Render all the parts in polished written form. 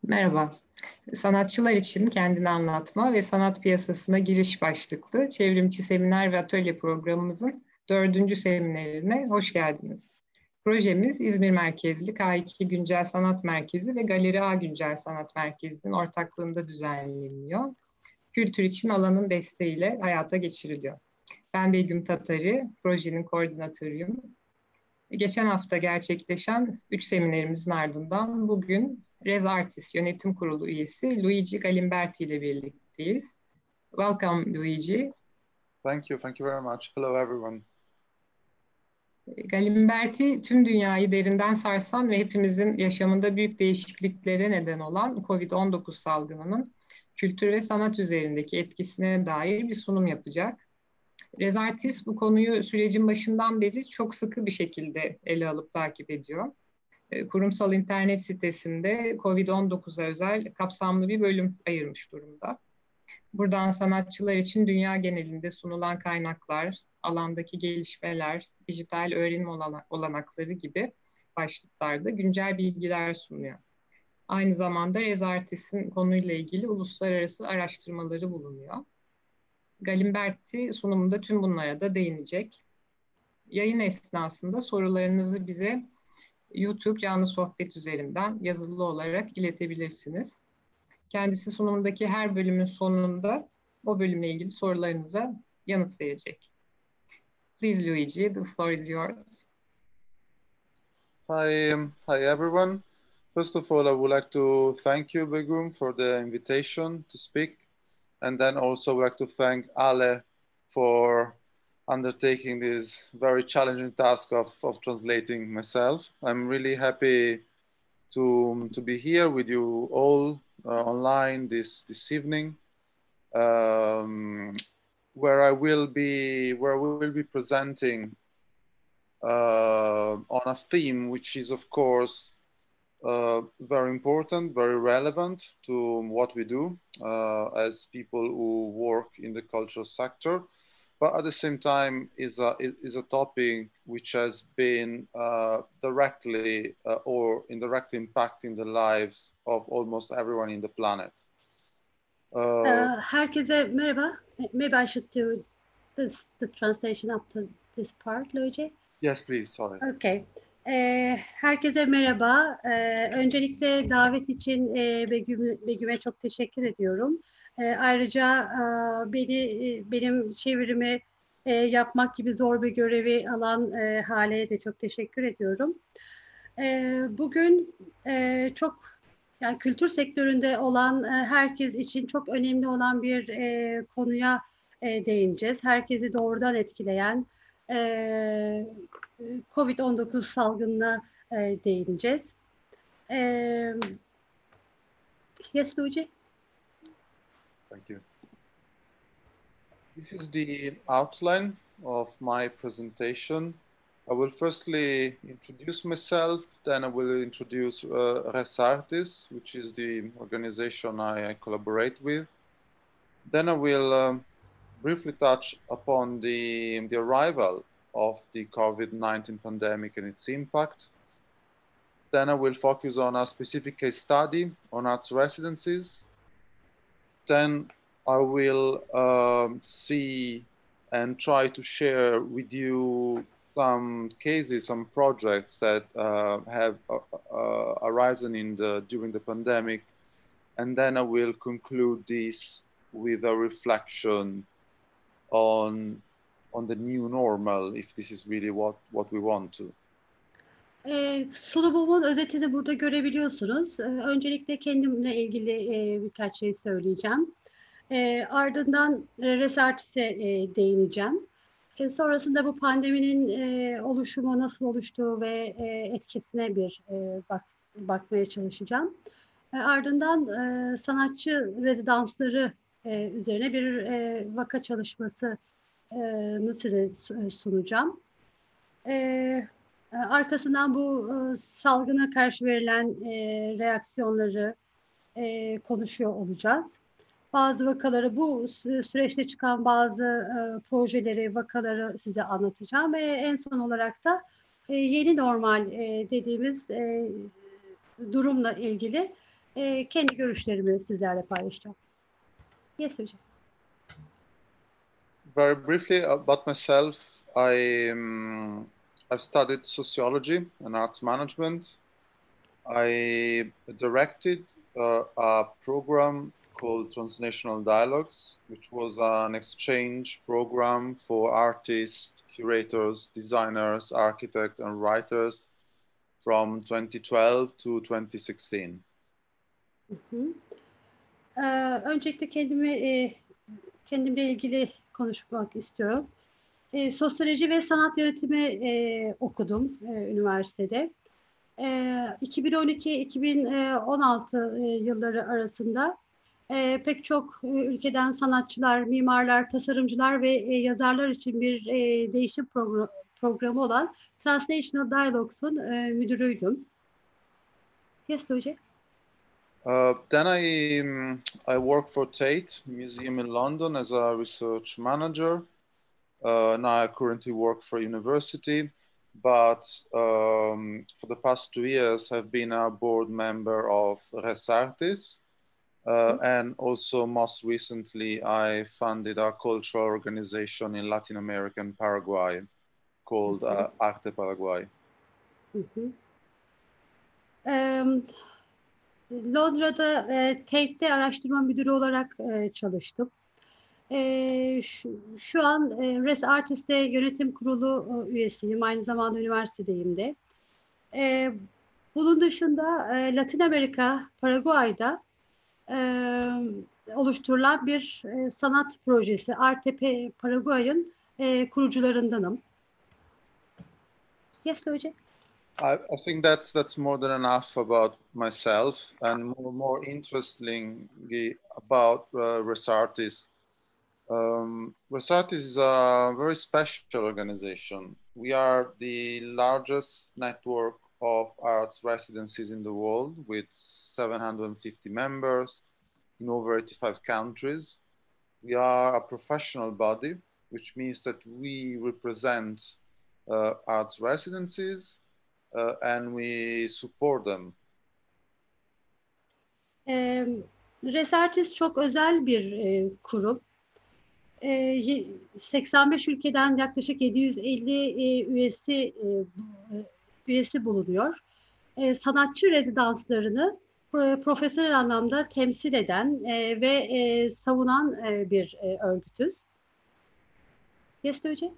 Merhaba. Sanatçılar için kendini anlatma ve sanat piyasasına giriş başlıklı çevrimçi seminer ve atölye programımızın 4. seminerine hoş geldiniz. Projemiz İzmir merkezli K2 Güncel Sanat Merkezi ve Galeri A Güncel Sanat Merkezi'nin ortaklığında düzenleniyor. Kültür için alanın desteğiyle hayata geçiriliyor. Ben Begüm Tatari, projenin koordinatörüyüm. Geçen hafta gerçekleşen 3 seminerimizin ardından bugün Rez Artis Yönetim Kurulu üyesi Luigi Galimberti ile birlikteyiz. Welcome Luigi. Thank you. Thank you very much. Hello, everyone. Galimberti tüm dünyayı derinden sarsan ve hepimizin yaşamında büyük değişikliklere neden olan COVID-19 salgınının kültür ve sanat üzerindeki etkisine dair bir sunum yapacak. Rez Artis bu konuyu sürecin başından beri çok sıkı bir şekilde ele alıp takip ediyor. Kurumsal internet sitesinde COVID-19'a özel kapsamlı bir bölüm ayırmış durumda. Buradan sanatçılar için dünya genelinde sunulan kaynaklar, alandaki gelişmeler, dijital öğrenim olanakları gibi başlıklarda güncel bilgiler sunuyor. Aynı zamanda Rez Artis'in konuyla ilgili uluslararası araştırmaları bulunuyor. Galimberti sunumunda tüm bunlara da değinecek. Yayın esnasında sorularınızı bize YouTube canlı sohbet üzerinden yazılı olarak iletebilirsiniz. Kendisi sunumundaki her bölümün sonunda o bölümle ilgili sorularınıza yanıt verecek. Please Luigi, the floor is yours. Hi everyone. First of all, I would like to thank you, Begum, for the invitation to speak, and then also would like to thank Ale for undertaking this very challenging task of translating myself. I'm really happy to be here with you all online this evening, where we will be presenting on a theme which is, of course, very important, very relevant to what we do as people who work in the cultural sector, but at the same time is a topic which has been directly or indirectly impacting the lives of almost everyone in the planet. Herkese merhaba. Maybe I should do the translation up to this part, Luigi. Yes, please. Sorry. Okay. Herkese merhaba. Öncelikle davet için Begüm'e çok teşekkür ediyorum. Ayrıca benim çevirimi yapmak gibi zor bir görevi alan Hale'ye de çok teşekkür ediyorum. Bugün çok yani kültür sektöründe olan herkes için çok önemli olan bir konuya değineceğiz. Herkesi doğrudan etkileyen COVID-19 salgınına değineceğiz. Yes, Luigi? Thank you. This is the outline of my presentation. I will firstly introduce myself, then I will introduce Rez Artis, which is the organization I collaborate with. Then I will briefly touch upon the arrival of the COVID-19 pandemic and its impact. Then I will focus on a specific case study on arts residencies. Then I will see and try to share with you some cases, some projects that have arisen during the pandemic, and then I will conclude this with a reflection on the new normal, if this is really what we want to. Sunumumun özetini burada görebiliyorsunuz. Öncelikle kendimle ilgili birkaç şey söyleyeceğim. Ardından Rez Artis'e değineceğim. Sonrasında bu pandeminin oluşumu nasıl oluştuğu ve etkisine bakmaya çalışacağım. Ardından sanatçı rezidansları üzerine bir vaka çalışmasını size sunacağım. Arkasından bu salgına karşı verilen reaksiyonları konuşuyor olacağız. Bazı vakaları, bu süreçte çıkan bazı projeleri, vakaları size anlatacağım ve en son olarak da yeni normal dediğimiz durumla ilgili kendi görüşlerimi sizlerle paylaşacağım. Yes hocam. Very briefly about myself, I've studied sociology and arts management. I directed a program called Transnational Dialogues, which was an exchange program for artists, curators, designers, architects, and writers from 2012 to 2016. Öncelikle kendimle ilgili konuşmak istiyorum. Sosyoloji ve sanat yönetimi okudum üniversitede. 2012-2016 yılları arasında pek çok ülkeden sanatçılar, mimarlar, tasarımcılar ve yazarlar için bir değişim programı olan Transnational Dialogues'un müdürüydüm. Yes, Tuğçe. Then I worked for Tate Museum in London as a research manager. Now I currently work for a university, but for the past 2 years I've been a board member of Res Artis, and also most recently I funded a cultural organization in Latin America and Paraguay called Arte Paraguay. Londra'da Tate'de araştırma müdürü olarak çalıştım. Şu an Res Artis'te yönetim kurulu üyesiyim. Aynı zamanda üniversitedeyim de. Bunun dışında Latin Amerika, Paraguay'da oluşturulan bir sanat projesi Arte Paraguay'ın kurucularındanım. Yes, Loje. I think that's more than enough about myself, and more interestingly about Res Artis. Res Artis is a very special organization. We are the largest network of arts residencies in the world, with 750 members in over 85 countries. We are a professional body, which means that we represent arts residencies and we support them. Res Artis çok özel bir kurum. 85 ülkeden yaklaşık 750 üyesi bulunuyor. Sanatçı rezidanslarını profesyonel anlamda temsil eden ve savunan bir örgütüz. Yes, Tuğçe?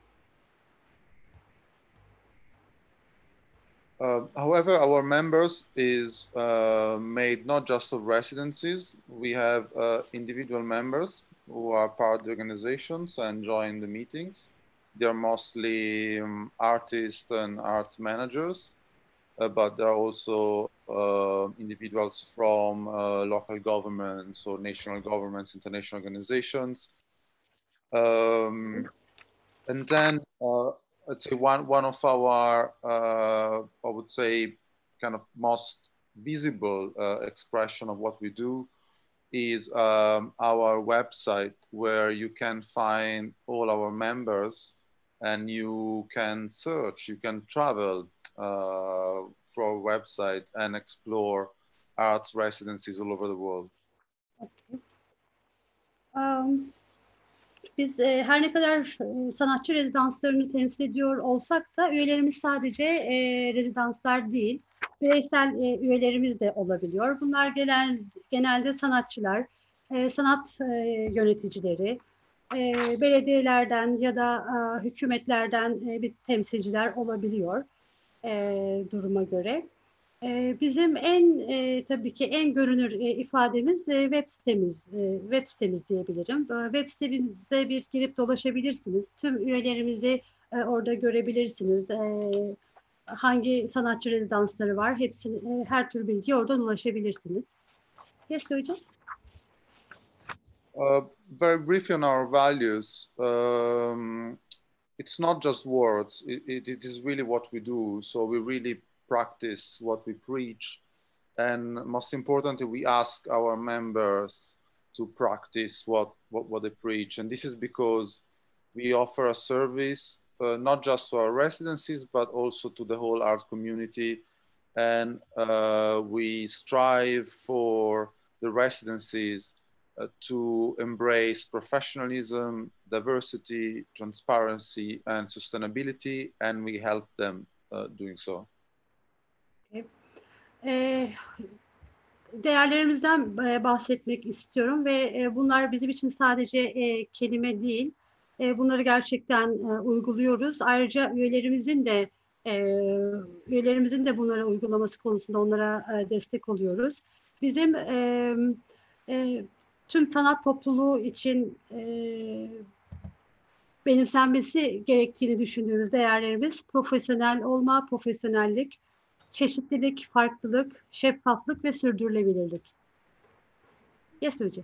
However, our members is made not just of residencies. We have individual members who are part of the organizations and join the meetings. They're mostly artists and arts managers, but there are also individuals from local governments or national governments, international organizations. And then I'd say one of our, I would say, kind of most visible expression of what we do is our website, where you can find all our members and you can search, you can travel through our website and explore arts residencies all over the world. Okay. Biz her ne kadar sanatçı rezidanslarını temsil ediyor olsak da üyelerimiz sadece rezidanslar değil, bireysel üyelerimiz de olabiliyor. Bunlar genelde sanatçılar, sanat yöneticileri, belediyelerden ya da hükümetlerden bir temsilciler olabiliyor duruma göre. Bizim tabii ki en görünür ifademiz web sitemiz diyebilirim. Web sitemize bir girip dolaşabilirsiniz. Tüm üyelerimizi orada görebilirsiniz. Hangi sanatçı rezidansları var, her tür bilgiye oradan ulaşabilirsiniz. Yes, hocam. Very briefly on our values. It's not just words. It is really what we do. So we really practice what we preach, and most importantly, we ask our members to practice what they preach. And this is because we offer a service not just to our residencies, but also to the whole arts community. and we strive for the residencies to embrace professionalism, diversity, transparency, and sustainability, and we help them doing so. Değerlerimizden bahsetmek istiyorum ve bunlar bizim için sadece kelime değil, bunları gerçekten uyguluyoruz. Ayrıca üyelerimizin de bunlara uygulaması konusunda onlara destek oluyoruz. Bizim tüm sanat topluluğu için benimsenmesi gerektiğini düşündüğümüz değerlerimiz profesyonel olma, profesyonellik, çeşitlilik, farklılık, şeffaflık ve sürdürülebilirlik. Yes, Uji.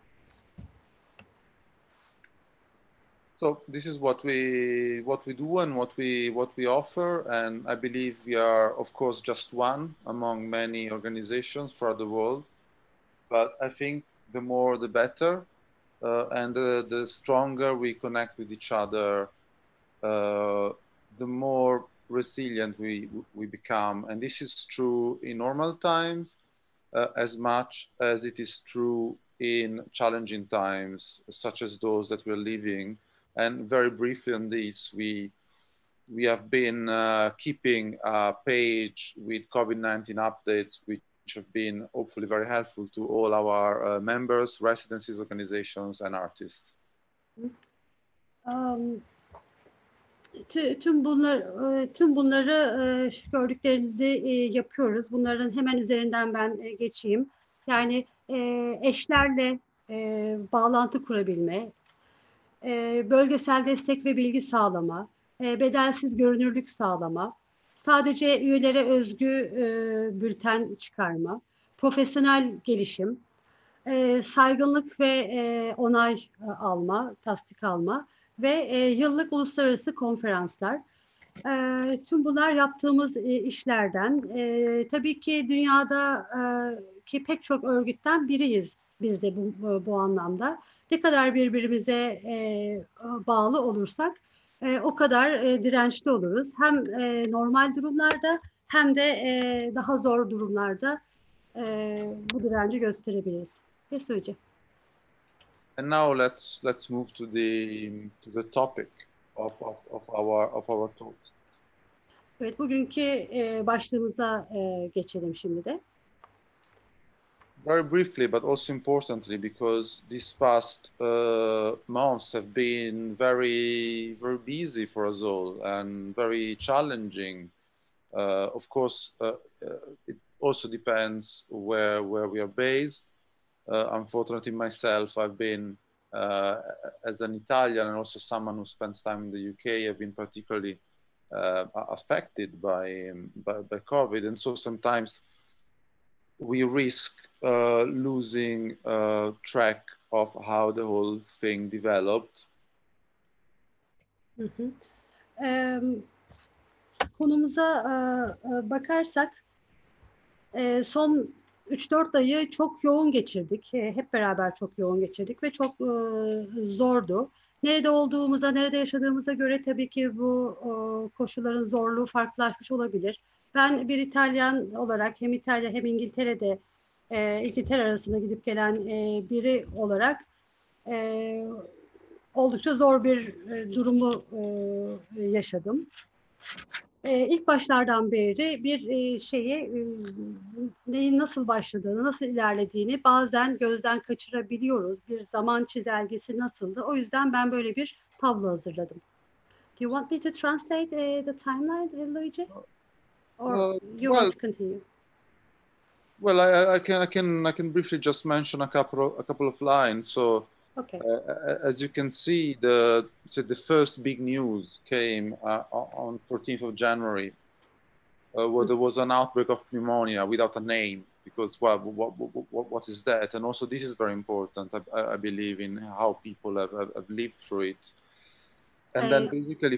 So this is what we do and what we offer, and I believe we are, of course, just one among many organizations throughout the world. But I think the more the better, and the stronger we connect with each other, the more resilient we become. And this is true in normal times as much as it is true in challenging times, such as those that we're living. And very briefly on this, we have been keeping a page with COVID-19 updates, which have been hopefully very helpful to all our members, residencies, organizations, and artists. Tüm bunları gördüklerinizi yapıyoruz. Bunların hemen üzerinden ben geçeyim. Yani eşlerle bağlantı kurabilme, bölgesel destek ve bilgi sağlama, bedelsiz görünürlük sağlama, sadece üyelere özgü bülten çıkarma, profesyonel gelişim, saygınlık ve onay alma, tasdik alma ve yıllık uluslararası konferanslar. Tüm bunlar yaptığımız işlerden. Tabii ki dünyada ki pek çok örgütten biriyiz biz de bu anlamda. Ne kadar birbirimize bağlı olursak o kadar dirençli oluruz. Hem normal durumlarda hem de daha zor durumlarda bu direnci gösterebiliriz. Ne söyleyeceğim? And now let's move to the topic of our talk. Evet, bugünkü başlığımıza geçelim şimdi de. Very briefly, but also importantly, because these past months have been very busy for us all and very challenging. Of course, it also depends where we are based. Unfortunately, myself, I've been, as an Italian and also someone who spends time in the UK, I've been particularly affected by COVID. And so sometimes we risk losing track of how the whole thing developed. Konumuza bakarsak son 3-4 ayı çok yoğun geçirdik. Hep beraber çok yoğun geçirdik ve çok zordu. Nerede olduğumuza, nerede yaşadığımıza göre tabii ki bu koşulların zorluğu farklılaşmış olabilir. Ben bir İtalyan olarak hem İtalya hem İngiltere'de İngiltere arasında gidip gelen biri olarak oldukça zor bir durumu yaşadım. İlk başlardan beri bir neyin nasıl başladığını, nasıl ilerlediğini bazen gözden kaçırabiliyoruz. Bir zaman çizelgesi nasıldı? O yüzden ben böyle bir tablo hazırladım. Do you want me to translate the timeline, Luigi? Or you want to continue? Well, I can briefly just mention a couple of lines. So, okay. As you can see, the first big news came on 14th of January, where there was an outbreak of pneumonia without a name, because what is that? And also, this is very important. I believe in how people have lived through it. And then basically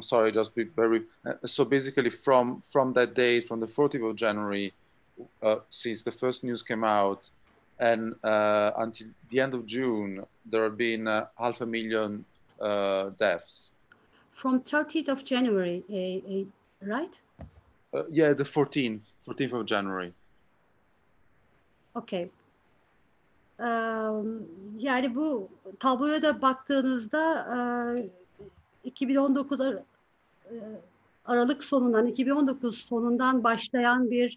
so basically from that day, from the 14th of January, since the first news came out, and until the end of June, there have been 500,000 deaths. From 30th of January, right? Yeah, the 14th of January. Okay. Yani bu tabloya da baktığınızda 2019 Aralık sonundan 2019 sonundan başlayan bir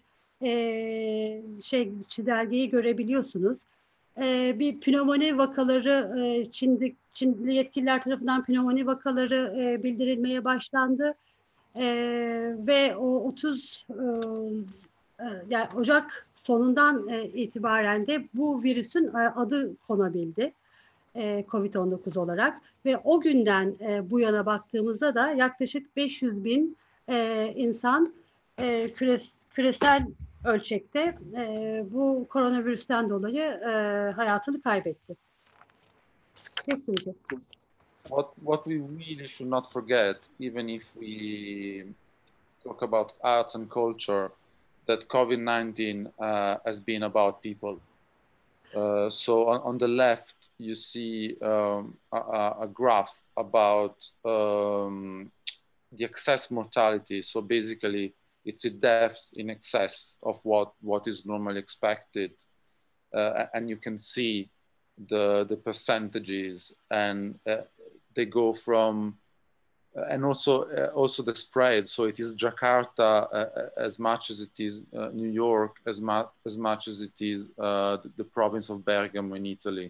çizelgeyi görebiliyorsunuz. Bir pnömoni vakaları Çinli yetkililer tarafından pnömoni vakaları bildirilmeye başlandı. Ve o 30 yani Ocak sonundan itibaren de bu virüsün adı konabildi. COVID-19 olarak ve o günden bu yana baktığımızda da yaklaşık 500 bin insan küresel ölçekte bu koronavirüsten dolayı hayatını kaybetti. Kesinlikle. What we really should not forget, even if we talk about arts and culture, that COVID-19 has been about people. So on the left, you see a graph about the excess mortality. So basically, it's the deaths in excess of what is normally expected. And you can see the percentages, and they go from, and also the spread. So it is Jakarta as much as it is New York, as much as it is the province of Bergamo in Italy.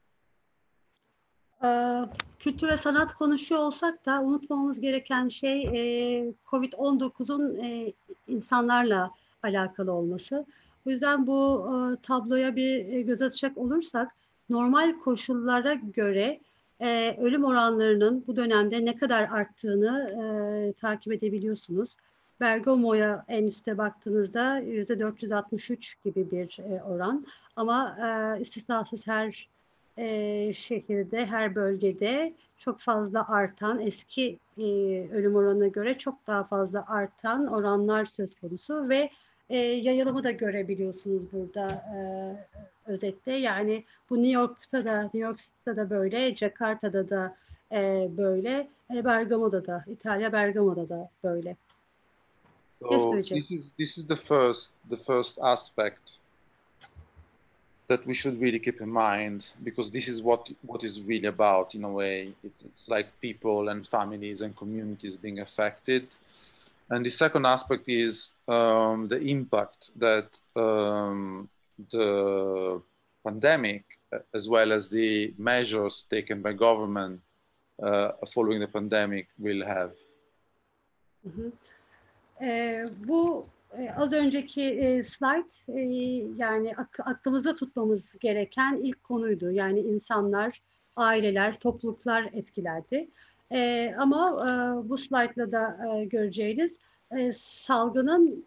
Kültür ve sanat konuşuyor olsak da unutmamamız gereken şey COVID-19'un insanlarla alakalı olması. O yüzden bu tabloya bir göz atacak olursak normal koşullara göre ölüm oranlarının bu dönemde ne kadar arttığını takip edebiliyorsunuz. Bergamo'ya en üstte baktığınızda %463 gibi bir oran ama istisnasız her şehirde, her bölgede çok fazla artan, eski ölüm oranına göre çok daha fazla artan oranlar söz konusu ve yayılımı da görebiliyorsunuz burada özetle. Yani bu New York'ta da böyle, Jakarta'da da böyle, Bergamo'da da, İtalya Bergamo'da da böyle. So this is the first aspect that we should really keep in mind, because this is what is really about in a way. It's like people and families and communities being affected. And the second aspect is the impact that the pandemic, as well as the measures taken by government following the pandemic, will have. Bu az önceki slide yani aklımızda tutmamız gereken ilk konuydu. Yani insanlar, aileler, topluluklar etkilendi. Ama bu slide'la da göreceğiniz salgının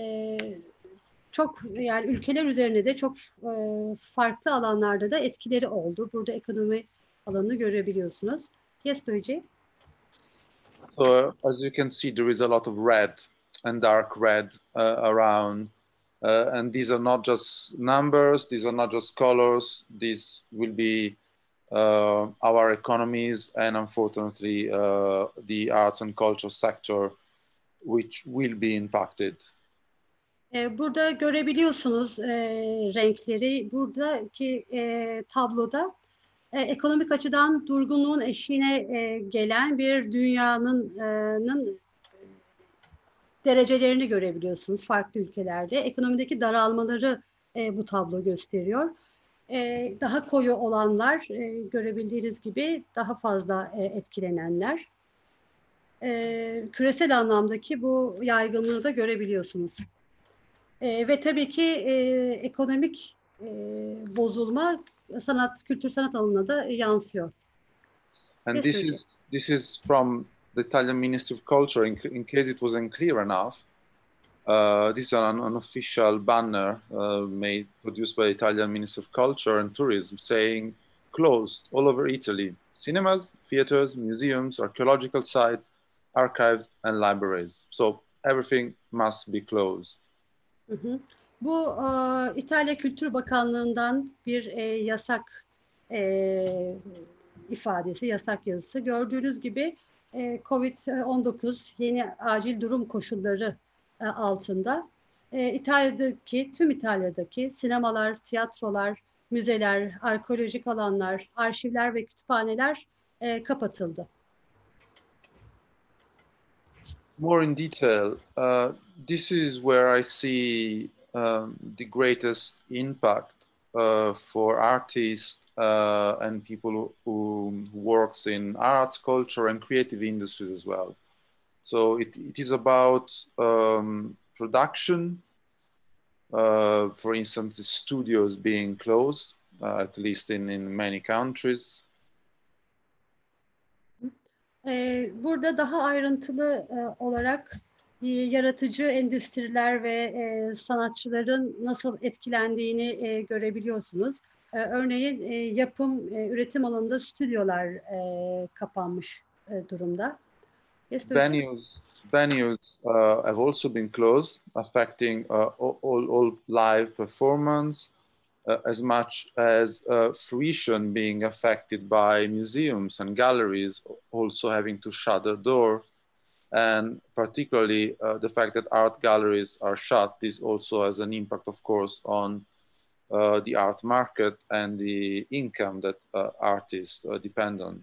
çok yani ülkeler üzerinde de çok farklı alanlarda da etkileri oldu. Burada ekonomi alanını görebiliyorsunuz. Yes, Luigi? So as you can see, there is a lot of red and dark red around. And these are not just numbers, these are not just colors, these will be our economies and unfortunately the arts and culture sector, which will be impacted. Burada görebiliyorsunuz renkleri. Buradaki tabloda ekonomik açıdan durgunluğun eşiğine gelen bir dünyanın derecelerini görebiliyorsunuz farklı ülkelerde. Ekonomideki daralmaları bu tablo gösteriyor. Daha koyu olanlar görebildiğiniz gibi daha fazla etkilenenler. Küresel anlamdaki bu yaygınlığı da görebiliyorsunuz. Ve tabii ki ekonomik bozulma kültür sanat alanına da yansıyor. And this is from the Italian Ministry of Culture. In case it wasn't clear enough, this is an unofficial banner produced by the Italian Ministry of Culture and Tourism saying closed all over Italy: cinemas, theaters, museums, archaeological sites, archives and libraries. So everything must be closed. Bu İtalya Kültür Bakanlığı'ndan bir yasak ifadesi, yasak yazısı. Gördüğünüz gibi COVID-19 yeni acil durum koşulları altında tüm İtalya'daki sinemalar, tiyatrolar, müzeler, arkeolojik alanlar, arşivler ve kütüphaneler kapatıldı. More in detail, this is where I see the greatest impact for artists and people who works in arts, culture, and creative industries as well. So it is about production. For instance, the studios being closed, at least in many countries. Burada daha ayrıntılı olarak yaratıcı endüstriler ve sanatçıların nasıl etkilendiğini görebiliyorsunuz. Örneğin üretim alanında stüdyolar kapanmış durumda. Yes, venues have also been closed, affecting all live performance, as much as fruition being affected by museums and galleries also having to shut their doors. And particularly the fact that art galleries are shut, this also has an impact, of course, on the art market and the income that artists depend on.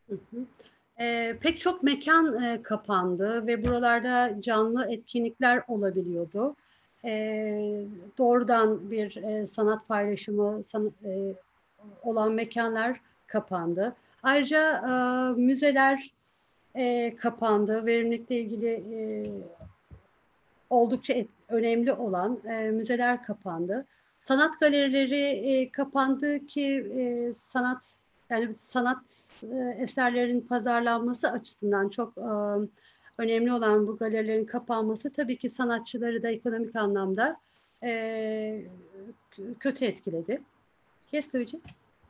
Pek çok mekan kapandı ve buralarda canlı etkinlikler olabiliyordu. Doğrudan bir sanat paylaşımı olan mekanlar kapandı. Ayrıca müzeler kapandı. Verimlilikle ilgili oldukça önemli olan müzeler kapandı. Sanat galerileri kapandı ki sanat eserlerin pazarlanması açısından çok önemli olan bu galerilerin kapanması tabii ki sanatçıları da ekonomik anlamda kötü etkiledi. Yes, Luigi?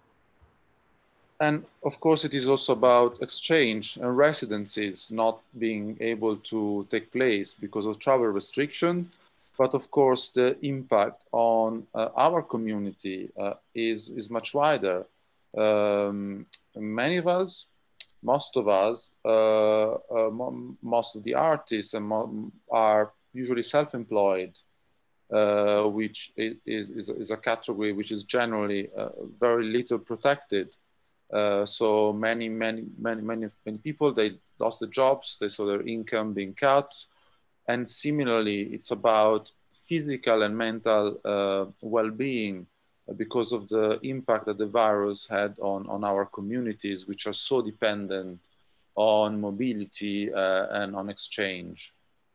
And of course, it is also about exchange and residencies not being able to take place because of travel restrictions. But of course, the impact on our community is much wider. Many of us, most of us, most of the artists are usually self-employed, which is a category which is generally very little protected. So many people, they lost their jobs, they saw their income being cut. And similarly, it's about physical and mental well-being because of the impact that the virus had on our communities, which are so dependent on mobility and on exchange.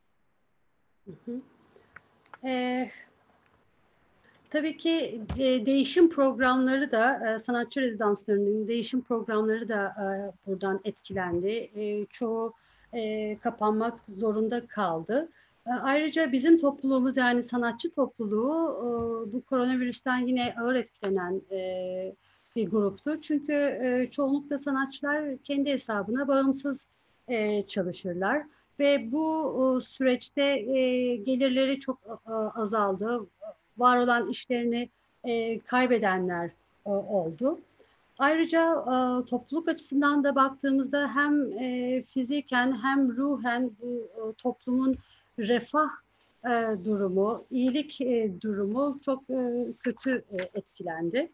Tabii ki değişim programları da, sanatçı rezidanslarının değişim programları da buradan etkilendi. Çoğu kapanmak zorunda kaldı. Ayrıca bizim topluluğumuz, yani sanatçı topluluğu bu koronavirüsten yine ağır etkilenen bir gruptu. Çünkü çoğunlukla sanatçılar kendi hesabına bağımsız çalışırlar. Ve bu süreçte gelirleri çok azaldı. Var olan işlerini kaybedenler oldu. Ayrıca topluluk açısından da baktığımızda hem fiziken hem ruhen bu toplumun refah durumu, iyilik durumu çok kötü etkilendi.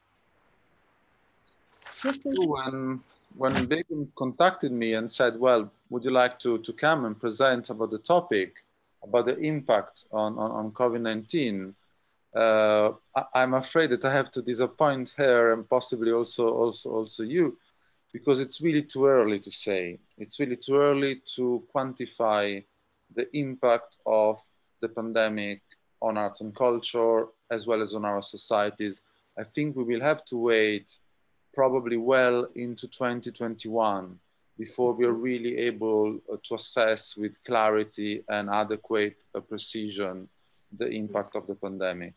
When Begum contacted me and said, well, would you like to come and present about the topic, about the impact on COVID-19, I'm afraid that I have to disappoint her and possibly also you, because it's really too early to say. It's really too early to quantify the impact of the pandemic on arts and culture, as well as on our societies. I think we will have to wait probably well into 2021 before we are really able to assess with clarity and adequate precision the impact of the pandemic.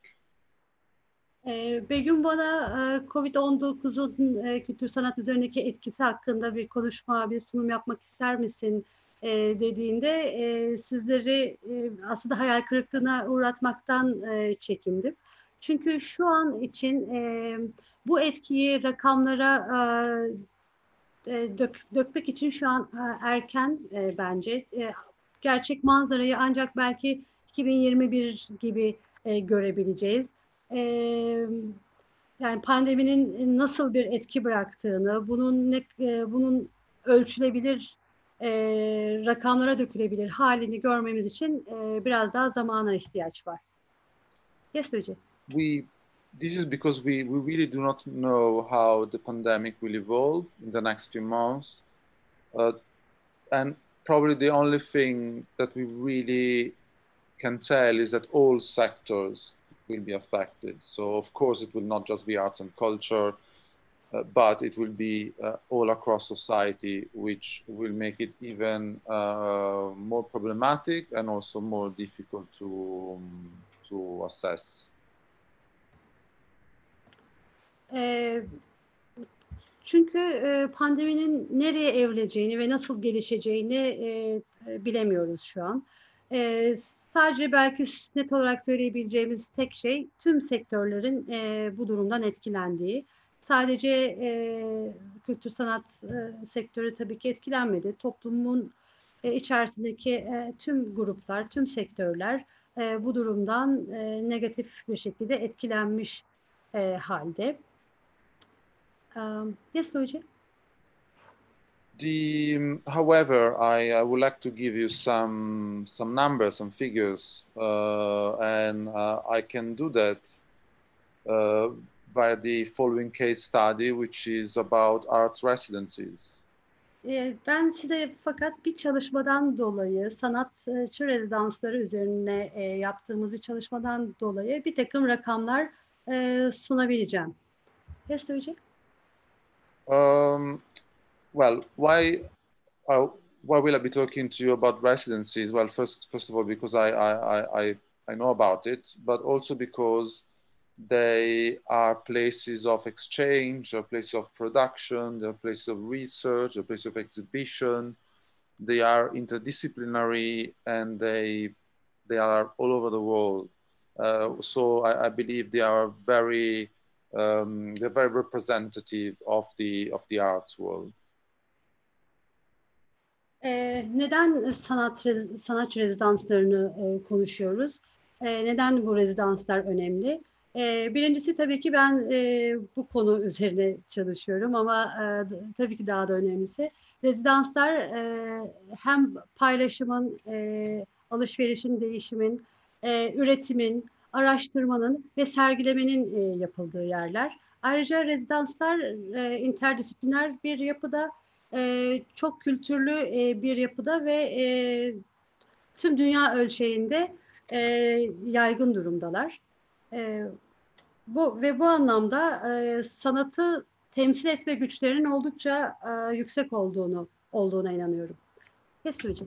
Begüm bana COVID-19'un kültür sanat üzerindeki etkisi hakkında bir konuşma, bir sunum yapmak ister misin dediğinde sizleri aslında hayal kırıklığına uğratmaktan çekindim. Çünkü şu an için bu etkiyi rakamlara dökmek için şu an erken bence. Gerçek manzarayı ancak belki 2021 gibi görebileceğiz. Yani pandeminin nasıl bir etki bıraktığını, bunun ölçülebilir, rakamlara dökülebilir halini görmemiz için biraz daha zamana ihtiyaç var. Yes, Luigi. This is because we really do not know how the pandemic will evolve in the next few months. And probably the only thing that we really can tell is that all sectors will be affected. So of course it will not just be arts and culture, but it will be all across society, which will make it even more problematic and also more difficult to assess. Çünkü pandeminin nereye evrileceğini ve nasıl gelişeceğini bilemiyoruz şu an. Sadece belki net olarak söyleyebileceğimiz tek şey tüm sektörlerin bu durumdan etkilendiği. Sadece kültür sanat sektörü tabii ki etkilenmedi. Toplumun içerisindeki tüm gruplar, tüm sektörler bu durumdan negatif bir şekilde etkilenmiş halde. Yes, Luigi. However, I would like to give you some numbers, some figures, and I can do that via the following case study, which is about arts residencies. Ben size fakat bir çalışmadan dolayı, sanatçı rezidansları üzerine yaptığımız bir çalışmadan dolayı bir takım rakamlar sunabileceğim. Yes, Luigi. Well, why will I be talking to you about residencies? Well, first of all, because I know about it, but also because they are places of exchange, they're places of production, they're places of research, they're places of exhibition. They are interdisciplinary and they are all over the world. So I believe they are they're very representative of the arts world. Neden sanatçı rezidanslarını konuşuyoruz? Neden bu rezidanslar önemli? Birincisi tabii ki ben bu konu üzerine çalışıyorum ama tabii ki daha da önemlisi rezidanslar hem paylaşımın, alışverişin, değişimin, üretimin, araştırmanın ve sergilemenin yapıldığı yerler. Ayrıca rezidanslar interdisipliner bir yapıda, çok kültürlü bir yapıda ve tüm dünya ölçeğinde yaygın durumdalar. Bu anlamda sanatı temsil etme güçlerinin oldukça yüksek olduğuna inanıyorum. Yes, Luigi.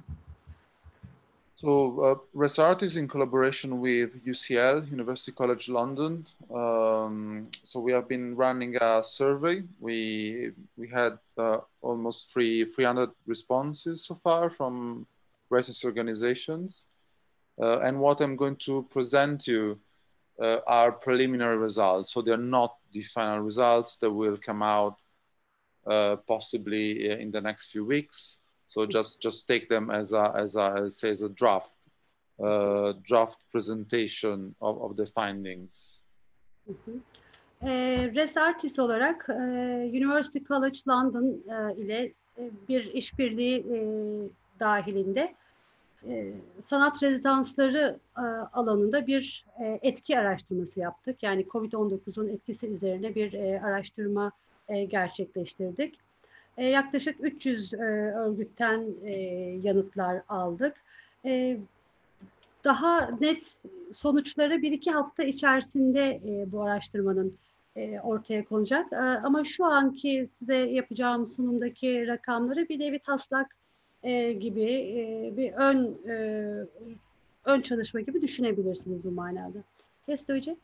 So ResArt is in collaboration with UCL, University College London. So we have been running a survey. We had almost 300 responses so far from research organizations. And what I'm going to present you are preliminary results. So they're not the final results that will come out possibly in the next few weeks. So just take them as a draft presentation of the findings. ResArtis olarak University College London ile bir işbirliği dahilinde sanat rezidansları alanında bir etki araştırması yaptık. Yani COVID-19'un etkisi üzerine bir araştırma gerçekleştirdik. Yaklaşık 300 örgütten yanıtlar aldık. Daha net sonuçları 1-2 hafta içerisinde bu araştırmanın ortaya konacak. Ama şu anki size yapacağım sunumdaki rakamları bir nevi taslak gibi bir ön çalışma gibi düşünebilirsiniz bu manada. Yes, Luigi?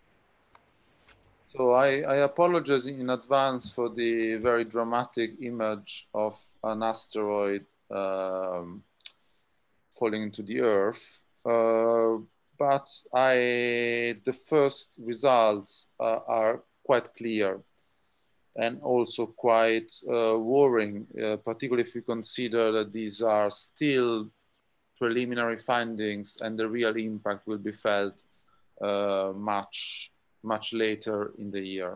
So I apologize in advance for the very dramatic image of an asteroid falling into the Earth. But the first results are quite clear and also quite worrying, particularly if you consider that these are still preliminary findings, and the real impact will be felt much later in the year.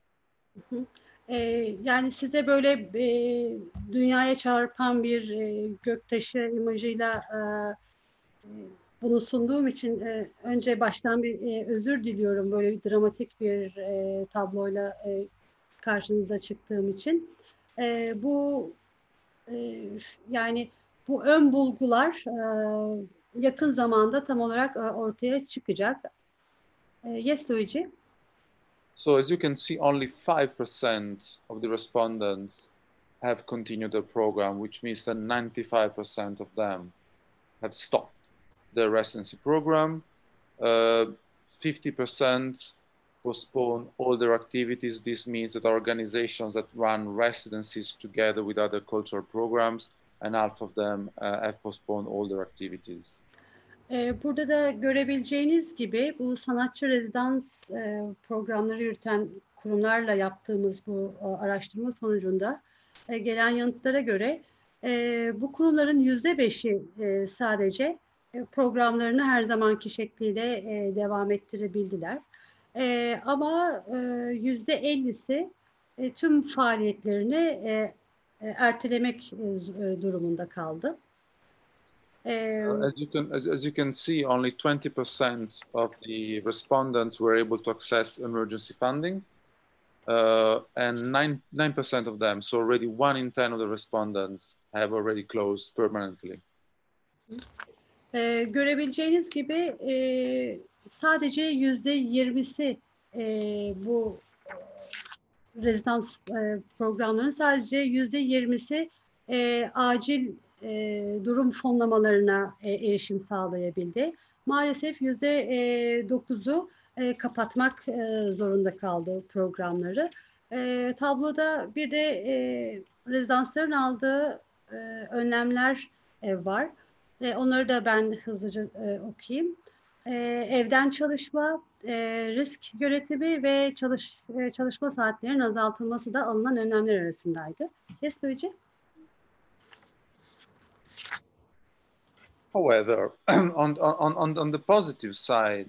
Yani size böyle dünyaya çarpan bir göktaşı imajıyla bunu sunduğum için önce baştan bir özür diliyorum, böyle bir dramatik bir tabloyla karşınıza çıktığım için. Bu yani bu ön bulgular yakın zamanda tam olarak ortaya çıkacak. Yes, Luigi. So as you can see, only 5% of the respondents have continued the program, which means that 95% of them have stopped their residency program. 50% postpone all their activities. This means that organizations that run residencies together with other cultural programs, and half of them have postponed all their activities. Burada da görebileceğiniz gibi bu sanatçı rezidans programları yürüten kurumlarla yaptığımız bu araştırma sonucunda gelen yanıtlara göre bu kurumların %5'i sadece programlarını her zamanki şekliyle devam ettirebildiler. Ama %50'si tüm faaliyetlerini ertelemek durumunda kaldı. As you can see, only 20% of the respondents were able to access emergency funding, and 9% of them, so already 1 in 10 of the respondents, have already closed permanently. Görebileceğiniz gibi sadece %20'si bu rezidans programlarının sadece %20'si acil durum fonlamalarına erişim sağlayabildi. Maalesef %9'u kapatmak zorunda kaldı programları. Tabloda bir de rezidansların aldığı önlemler var. Onları da ben hızlıca okuyayım. Evden çalışma, risk yönetimi ve çalışma saatlerinin azaltılması da alınan önlemler arasındaydı. Yes, Luigi? However, on the positive side,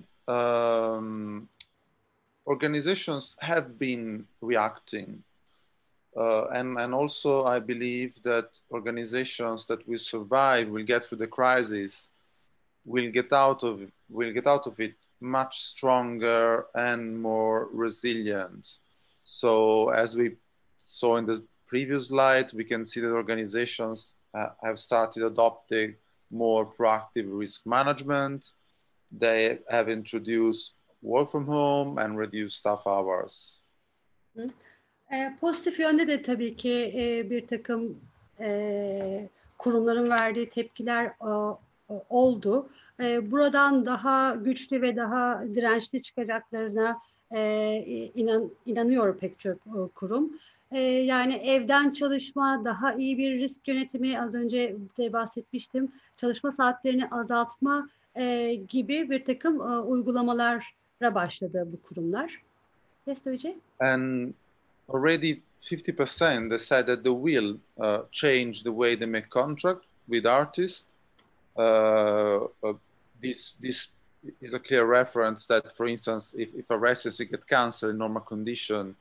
organizations have been reacting, and also I believe that organizations that will survive, will get through the crisis, will get out of it much stronger and more resilient. So, as we saw in the previous slide, we can see that organizations have started adopting more proactive risk management. They have introduced work from home and reduced staff hours. Pozitif yönde de tabii ki bir takım kurumların verdiği tepkiler oldu. Buradan daha güçlü ve daha dirençli çıkacaklarına inanıyor pek çok kurum. Yani evden çalışma, daha iyi bir risk yönetimi, az önce de bahsetmiştim, çalışma saatlerini azaltma gibi bir takım uygulamalara başladı bu kurumlar. Yes, Luigi? And already 50% they said that they will change the way they make contract with artists. This is a clear reference that, for instance, if a residency gets cancelled in normal condition,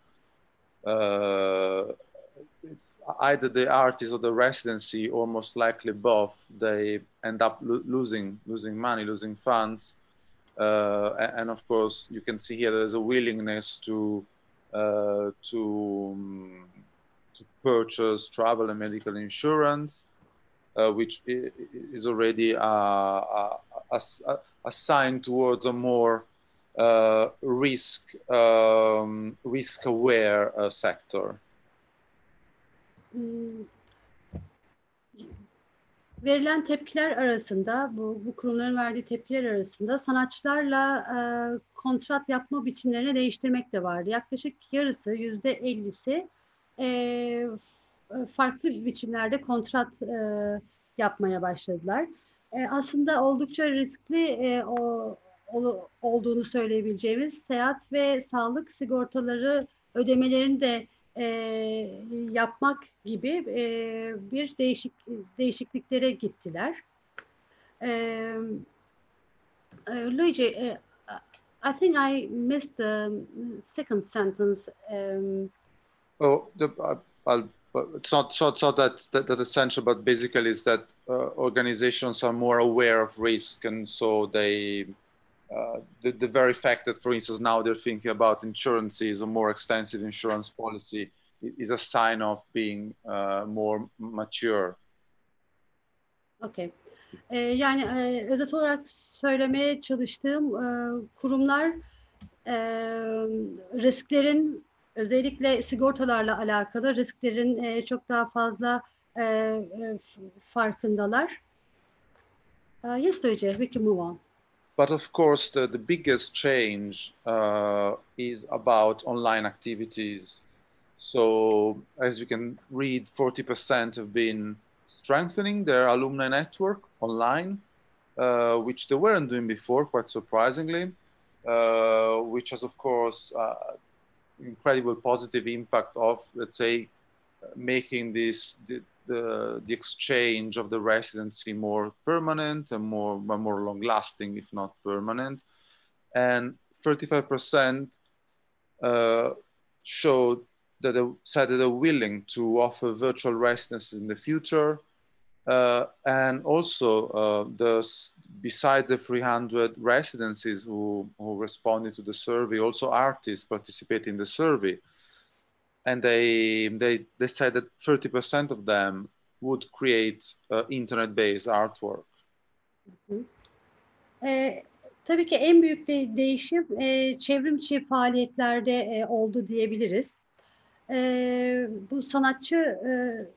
it's either the artist or the residency, or most likely both, they end up losing money, losing funds. And of course, you can see here there's a willingness to purchase travel and medical insurance, which is already a sign towards a more risk-aware sector. Verilen tepkiler arasında, bu kurumların verdiği tepkiler arasında sanatçılarla kontrat yapma biçimlerini değiştirmek de vardı. Yaklaşık yarısı, %50'si farklı biçimlerde kontrat yapmaya başladılar. Aslında oldukça riskli olduğunu söyleyebileceğimiz seyahat ve sağlık sigortaları ödemelerini de yapmak gibi bir değişikliklere gittiler. Luigi, I think I missed the second sentence. Oh, it's not that essential, but basically is that organizations are more aware of risk, and so they the very fact that, for instance, now they're thinking about insurances, a more extensive insurance policy, is a sign of being more mature. Okay. Yani özet olarak söylemeye çalıştığım kurumlar risklerin özellikle sigortalarla alakalı risklerin çok daha fazla farkındalar. Yes, Luigi, we can move on. But of course, the biggest change is about online activities. So as you can read, 40% have been strengthening their alumni network online, which they weren't doing before, quite surprisingly, which has, of course, incredible positive impact of, let's say, making the exchange of the residency more permanent and more long-lasting, if not permanent. And 35% showed that they said that they're willing to offer virtual residencies in the future. And also, besides the 300 residencies who responded to the survey, also artists participate in the survey. And they said that 30% of them would create internet-based artwork. Tabii ki en büyük değişim çevrimçi faaliyetlerde oldu diyebiliriz. Bu sanatçı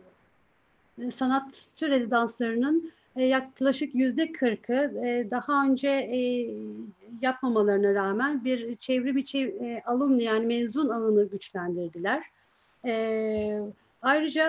rezidanslarının yaklaşık %40'ı daha önce yapmamalarına rağmen bir çevrim içi alumni yani mezun ağını güçlendirdiler. Ayrıca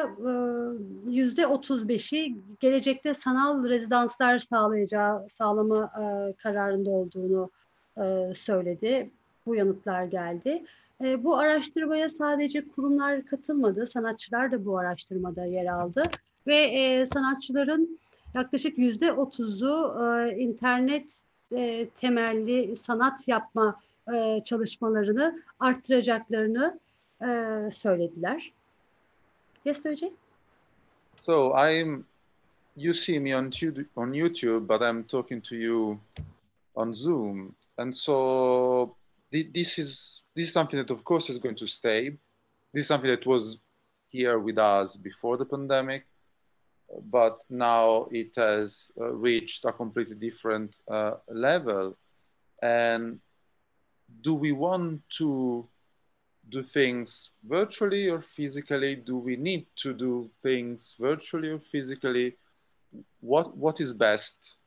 %35'i gelecekte sanal rezidanslar sağlama kararında olduğunu söyledi. Bu yanıtlar geldi. Bu araştırmaya sadece kurumlar katılmadı, sanatçılar da bu araştırmada yer aldı ve sanatçıların yaklaşık %30'u internet temelli sanat yapma çalışmalarını arttıracaklarını söylediler. Yes, Luigi? So you see me on YouTube, but I'm talking to you on Zoom. And so this is something that, of course, is going to stay. This is something that was here with us before the pandemic, but now it has reached a completely different level. And do we want to do things virtually or physically? Do we need to do things virtually or physically? What is best?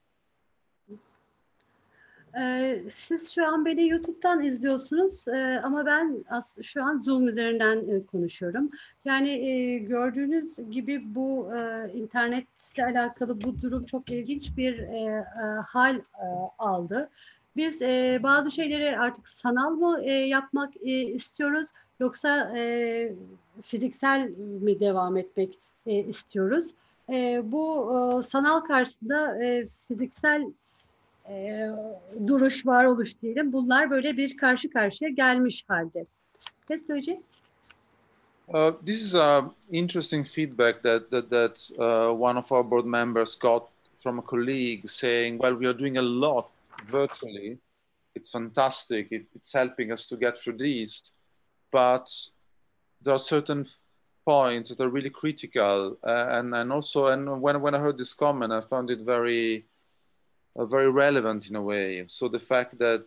Siz şu an beni YouTube'dan izliyorsunuz ama ben şu an Zoom üzerinden konuşuyorum. Yani gördüğünüz gibi bu internetle alakalı bu durum çok ilginç bir hal aldı. Biz bazı şeyleri artık sanal mı yapmak istiyoruz yoksa fiziksel mi devam etmek istiyoruz? Bu sanal karşısında fiziksel duruş, varoluş diyelim. Bunlar böyle bir karşı karşıya gelmiş halde. Yes, Luigi? This is interesting feedback that one of our board members got from a colleague saying, well, we are doing a lot virtually. It's fantastic. It's helping us to get through this. But there are certain points that are really critical. And when I heard this comment, I found it very relevant in a way. So the fact that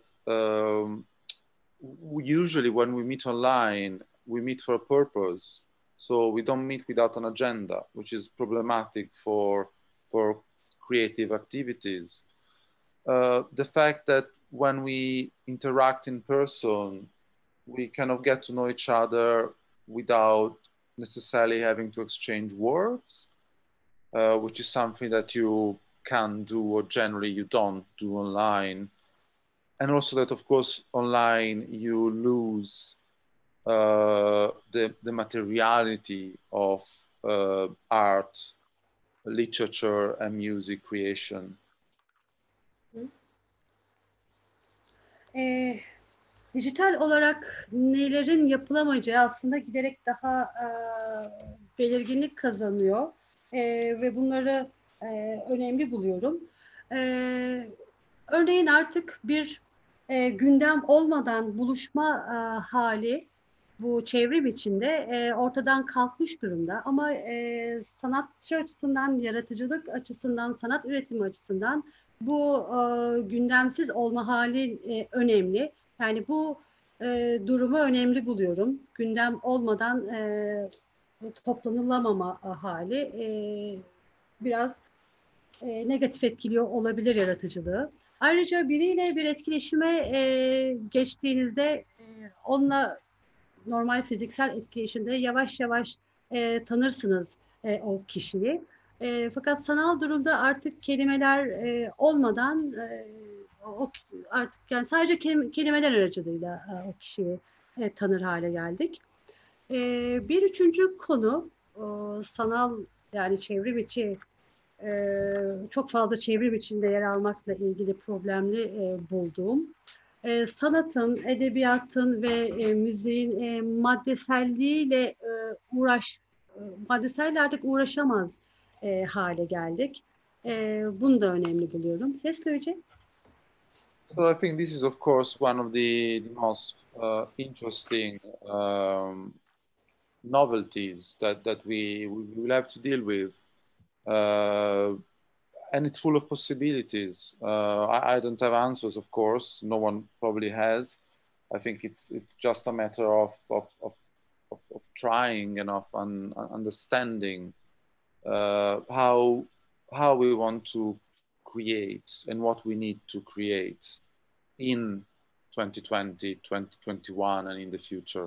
usually when we meet online, we meet for a purpose. So we don't meet without an agenda, which is problematic for creative activities. The fact that when we interact in person, we kind of get to know each other without necessarily having to exchange words, which is something that you can do or generally you don't do online. And also that, of course, online you lose the materiality of art literature and music creation? Dijital olarak nelerin yapılamayacağı aslında giderek daha belirginlik kazanıyor ve bunları önemli buluyorum. Örneğin artık bir gündem olmadan buluşma hali bu çevrim içinde ortadan kalkmış durumda. Ama sanatçı açısından, yaratıcılık açısından, sanat üretimi açısından bu gündemsiz olma hali önemli. Yani bu durumu önemli buluyorum. Gündem olmadan toplanılamama hali biraz negatif etkiliyor olabilir yaratıcılığı. Ayrıca biriyle bir etkileşime geçtiğinizde onunla normal fiziksel etkileşimde yavaş yavaş tanırsınız o kişiyi. Fakat sanal durumda artık kelimeler olmadan artık yani sadece kelimeler aracılığıyla o kişiyi tanır hale geldik. Bir üçüncü konu sanal yani çevrim içi çok fazla çevrim içinde yer almakla ilgili problemli bulduğum sanatın, edebiyatın ve müziğin maddeselliğiyle maddeselle artık uğraşamaz hale geldik. Bunu da önemli buluyorum. Yes, Löce? So I think this is, of course, one of the most interesting novelties that we will have to deal with. And it's full of possibilities. I don't have answers, of course. No one probably has. I think it's just a matter of trying and of understanding how we want to create and what we need to create in 2020, 2021 and in the future.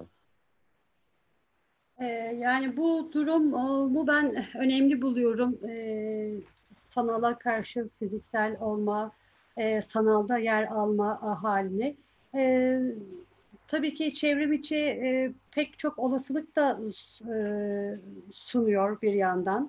Yani bu durumu ben önemli buluyorum. Sanala karşı fiziksel olma, sanalda yer alma halini. Tabii ki çevrim içi pek çok olasılık da sunuyor bir yandan.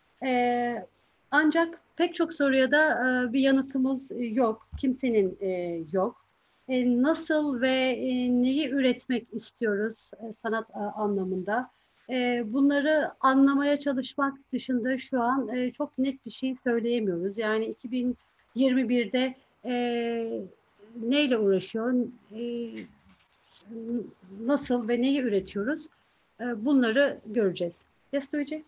Ancak pek çok soruya da bir yanıtımız yok. Kimsenin yok. Nasıl ve neyi üretmek istiyoruz sanat anlamında? Bunları anlamaya çalışmak dışında şu an çok net bir şey söyleyemiyoruz. Yani 2021'de neyle uğraşıyor, nasıl ve neyi üretiyoruz? Bunları göreceğiz. Yes, Duyce?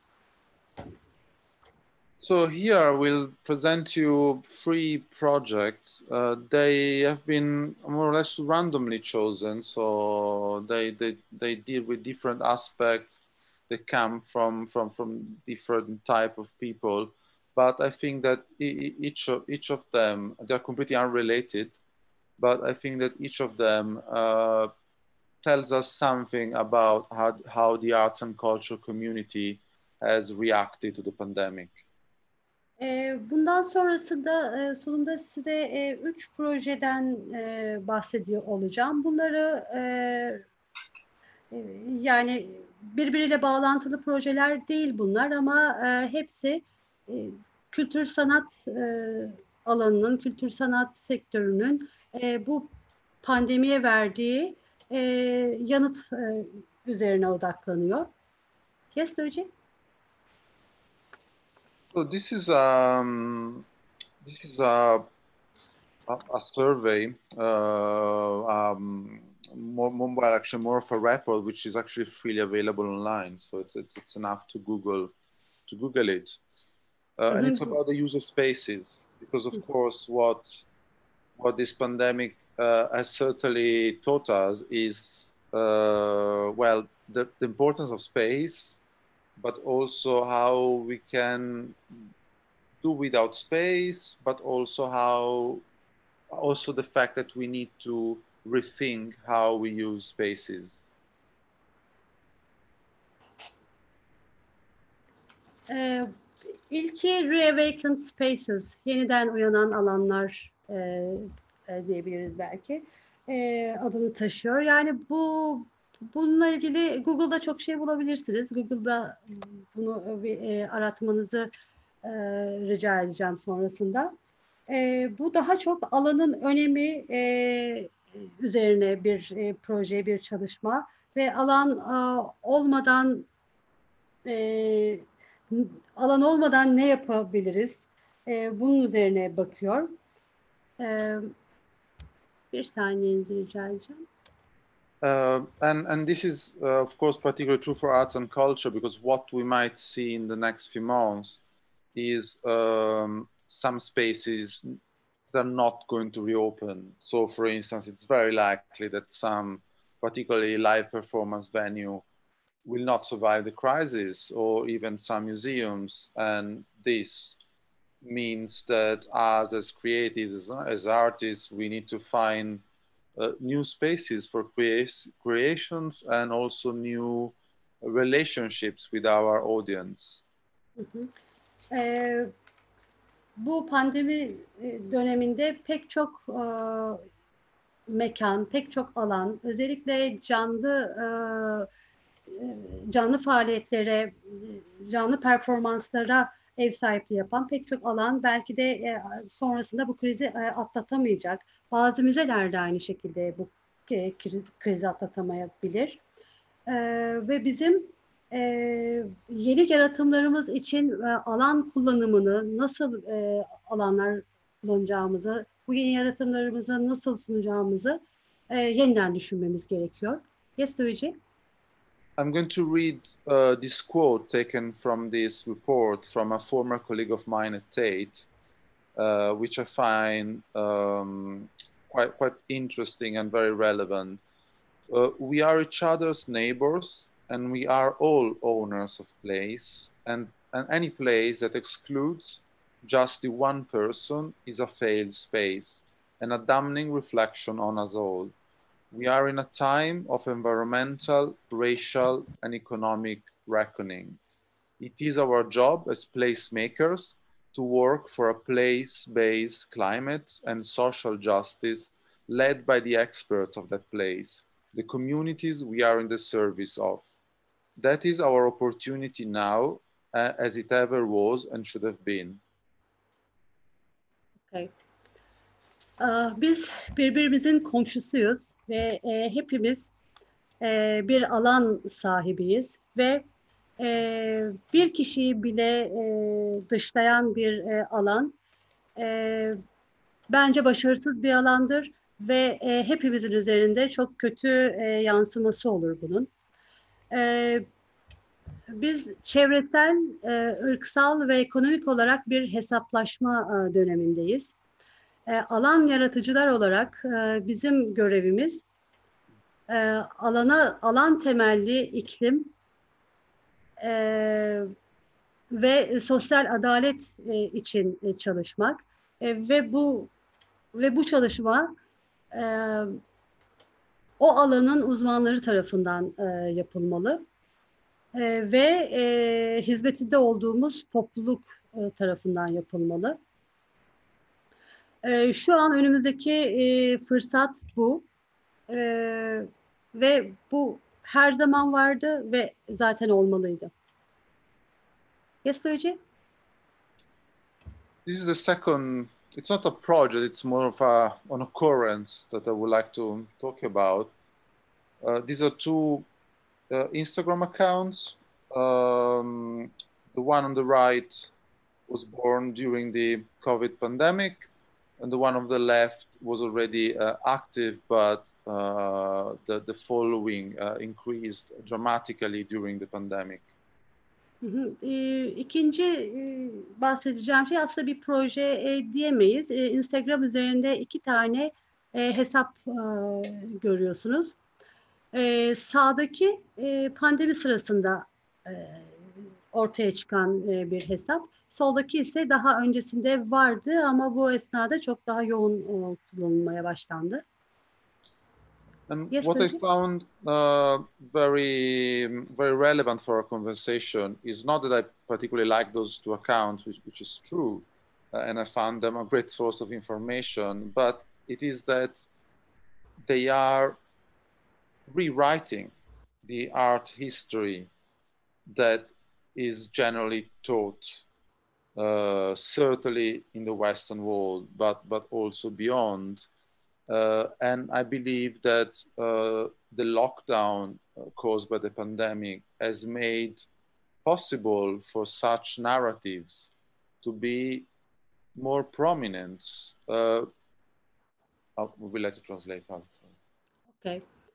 So here we'll present you 3 projects. They have been more or less randomly chosen, so they deal with different aspects. They come from different type of people, but I think that each of them, they're completely unrelated, but I think that each of them tells us something about how the arts and culture community has reacted to the pandemic. Bundan sonrasında sunumda size 3 projeden bahsediyor olacağım. Bunları yani birbiriyle bağlantılı projeler değil bunlar ama hepsi kültür sanat alanının, kültür sanat sektörünün bu pandemiye verdiği yanıt üzerine odaklanıyor. Yes, Duyce? So this is a survey, more of a report, which is actually freely available online. So it's enough to Google it, and it's about the use of spaces, because of course what this pandemic has certainly taught us is well the importance of space, but also how we can do without space, but also the fact that we need to rethink how we use spaces. İlki Reawakened Spaces, yeniden uyanan alanlar diyebiliriz belki. Adını taşıyor. Yani bununla ilgili Google'da çok şey bulabilirsiniz. Google'da bunu aratmanızı rica edeceğim sonrasında. Bu daha çok alanın önemi üzerine bir proje, bir çalışma ve alan olmadan ne yapabiliriz? Bunun üzerine bakıyor. Bir saniyenizi rica edeceğim. And this is of course particularly true for arts and culture, because what we might see in the next few months is some spaces that are not going to reopen. So for instance, it's very likely that some particularly live performance venue will not survive the crisis, or even some museums. And this means that us as creatives, as artists, we need to find new spaces for creations and also new relationships with our audience. Hı hı. Bu pandemi döneminde pek çok mekan, pek çok alan, özellikle canlı faaliyetlere, canlı performanslara ev sahipliği yapan pek çok alan belki de sonrasında bu krizi atlatamayacak. Bazı müzeler de aynı şekilde bu krizi atlatamayabilir. Ve bizim yeni yaratımlarımız için alan kullanımını, nasıl alanlar kullanacağımızı, bu yeni yaratımlarımızı nasıl sunacağımızı yeniden düşünmemiz gerekiyor. Yes, Luigi? I'm going to read this quote taken from this report from a former colleague of mine at Tate, which I find quite interesting and very relevant. We are each other's neighbors, and we are all owners of place, and any place that excludes just the one person is a failed space and a damning reflection on us all. We are in a time of environmental, racial, and economic reckoning. It is our job as placemakers to work for a place-based climate and social justice led by the experts of that place, the communities we are in the service of. That is our opportunity now, as it ever was and should have been. Okay. Biz birbirimizin komşusuyuz ve hepimiz bir alan sahibiyiz ve bir kişiyi bile dışlayan bir alan bence başarısız bir alandır ve hepimizin üzerinde çok kötü yansıması olur bunun. Biz çevresel, ırksal ve ekonomik olarak bir hesaplaşma dönemindeyiz. Alan yaratıcılar olarak bizim görevimiz alan temelli iklim ve sosyal adalet için çalışmak ve bu çalışma o alanın uzmanları tarafından yapılmalı ve hizmetinde olduğumuz topluluk tarafından yapılmalı. Şu an önümüzdeki fırsat bu ve bu her zaman vardı ve zaten olmalıydı. Yes, Luigi? This is the second, it's not a project, it's more of an occurrence that I would like to talk about. These are two Instagram accounts. The one on the right was born during the COVID pandemic, and the one on the left was already active, but the following increased dramatically during the pandemic. İkinci bahsedeceğim şey aslında bir proje diyemeyiz. Instagram üzerinde 2 tane hesap görüyorsunuz. Sağdaki pandemi sırasında ortaya çıkan bir hesap. Soldaki ise daha öncesinde vardı ama bu esnada çok daha yoğun kullanılmaya başlandı. And Yes, what Luigi? I found very relevant for our conversation is not that I particularly like those two accounts, which is true, and I found them a great source of information, but it is that they are rewriting the art history that is generally taught certainly in the Western world, but also beyond. And I believe that the lockdown caused by the pandemic has made possible for such narratives to be more prominent. We'll let it translate out. Okay.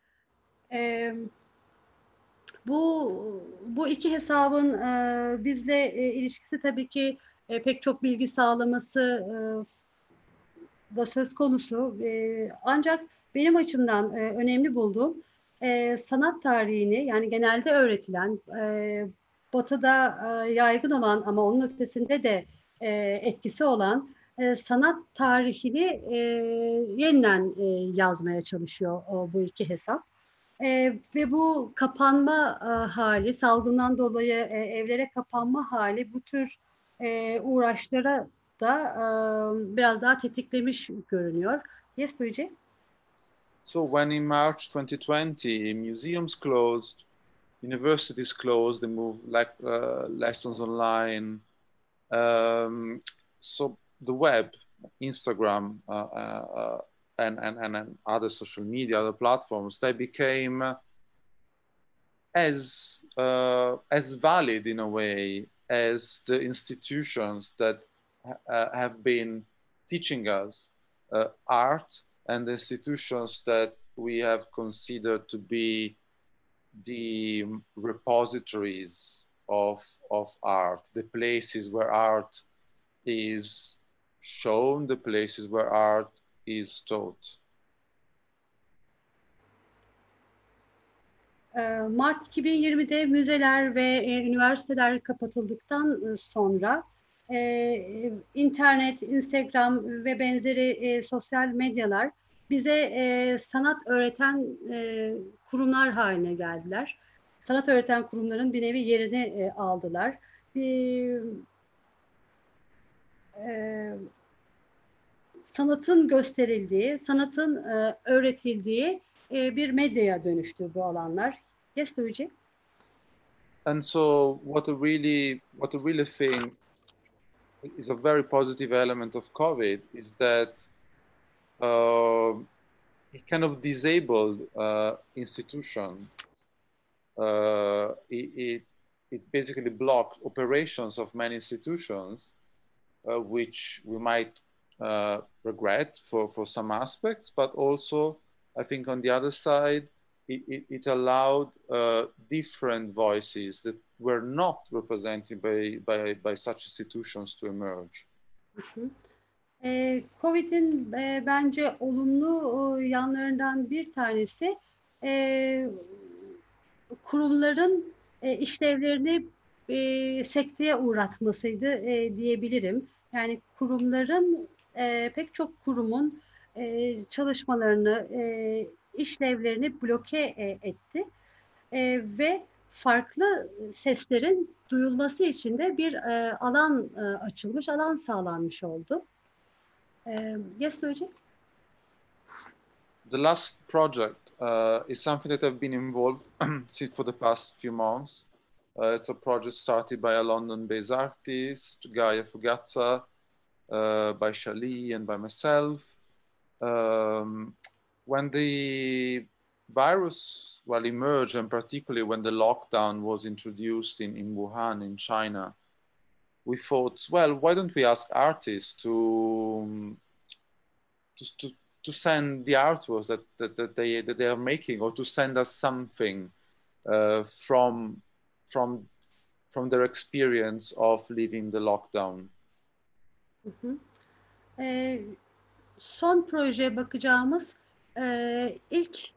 Bu iki hesabın bizle ilişkisi tabii ki pek çok bilgi sağlaması da söz konusu. Ancak benim açımdan önemli bulduğum sanat tarihini, yani genelde öğretilen, Batı'da yaygın olan ama onun ötesinde de etkisi olan sanat tarihini yeniden yazmaya çalışıyor bu iki hesap. Ve bu kapanma hali, salgından dolayı evlere kapanma hali bu tür uğraşlara da biraz daha tetiklemiş görünüyor. Yes, Luigi? So when in March 2020, museums closed, universities closed, they moved like lessons online. So the web, Instagram, and other social media, other platforms, they became as valid in a way as the institutions that have been teaching us art, and the institutions that we have considered to be the repositories of art, the places where art is shown, the places where art is taught. Mart 2020'de müzeler ve üniversiteler kapatıldıktan sonra internet, Instagram ve benzeri sosyal medyalar bize sanat öğreten kurumlar haline geldiler. Sanat öğreten kurumların bir nevi yerini aldılar. Sanatın gösterildiği, sanatın öğretildiği bir medyaya dönüştü bu alanlar. Yes, Luigi? And so what I really think is a very positive element of COVID is that it kind of disabled institutions. It basically blocked operations of many institutions, which we might regret for some aspects, but also I think on the other side, it allowed different voices that were not represented by such institutions to emerge. COVID'in bence olumlu yanlarından bir tanesi kurumların işlevlerini sekteye uğratmasıydı diyebilirim. Yani kurumların, pek çok kurumun çalışmalarını, işlevlerini bloke etti ve farklı seslerin duyulması için de bir alan açılmış, alan sağlanmış oldu. Yes, Luigi? The last project is something that I've been involved since for the past few months. It's a project started by a London-based artist, Gaia Fugazza, by Shali and by myself. When the virus emerged, and particularly when the lockdown was introduced in Wuhan, in China, we thought, well, why don't we ask artists to send the artworks that they are making, or to send us something from their experience of living the lockdown. Son projeye bakacağımız ilk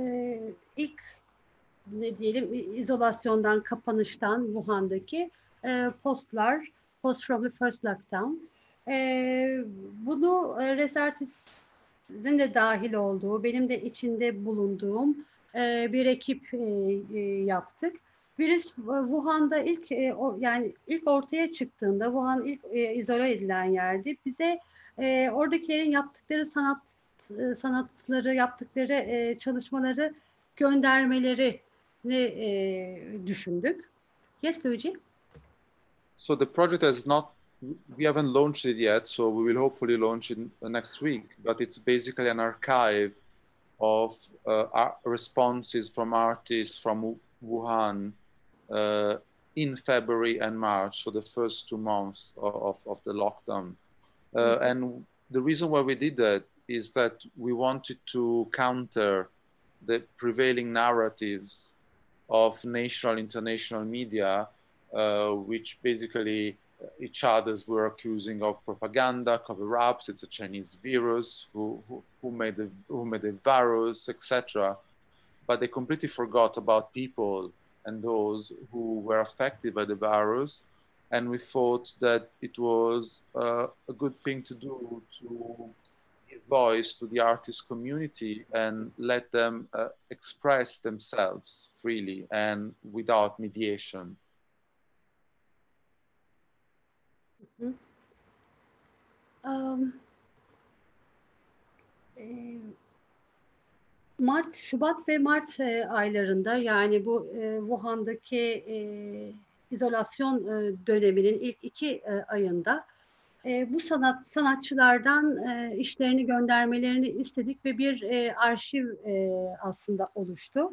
ne diyelim, izolasyondan, kapanıştan, Wuhan'daki postlar, Post from the First Lockdown. Bunu Resartis'in de dahil olduğu, benim de içinde bulunduğum bir ekip yaptık. Virüs Wuhan'da ilk ortaya çıktığında, Wuhan ilk izole edilen yerdi. Bize oradakilerin yaptıkları sanatları, yaptıkları çalışmaları göndermelerini düşündük. Yes, Luigi? So the project has not we haven't launched it yet, so we will hopefully launch it next week. But it's basically an archive of responses from artists from Wuhan in February and March, so the first 2 months of the lockdown. And the reason why we did that is that we wanted to counter the prevailing narratives of national, international media, which basically each others were accusing of propaganda, cover-ups. It's a Chinese virus, who made the virus, etc. But they completely forgot about people and those who were affected by the virus. And we thought that it was a good thing to do, to give voice to the artist community and let them express themselves freely and without mediation. Şubat ve Mart aylarında, yani bu Wuhan'daki izolasyon döneminin ilk 2 ayında bu sanatçılardan işlerini göndermelerini istedik ve bir arşiv aslında oluştu.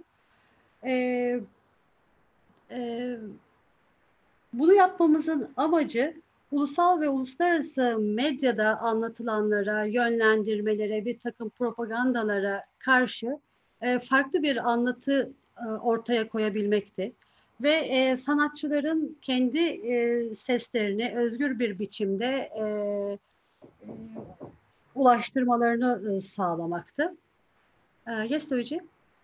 Bunu yapmamızın amacı, ulusal ve uluslararası medyada anlatılanlara, yönlendirmelere, bir takım propagandalara karşı farklı bir anlatı ortaya koyabilmekti. Ve sanatçıların kendi seslerini özgür bir biçimde ulaştırmalarını sağlamaktı. Yes, Luigi?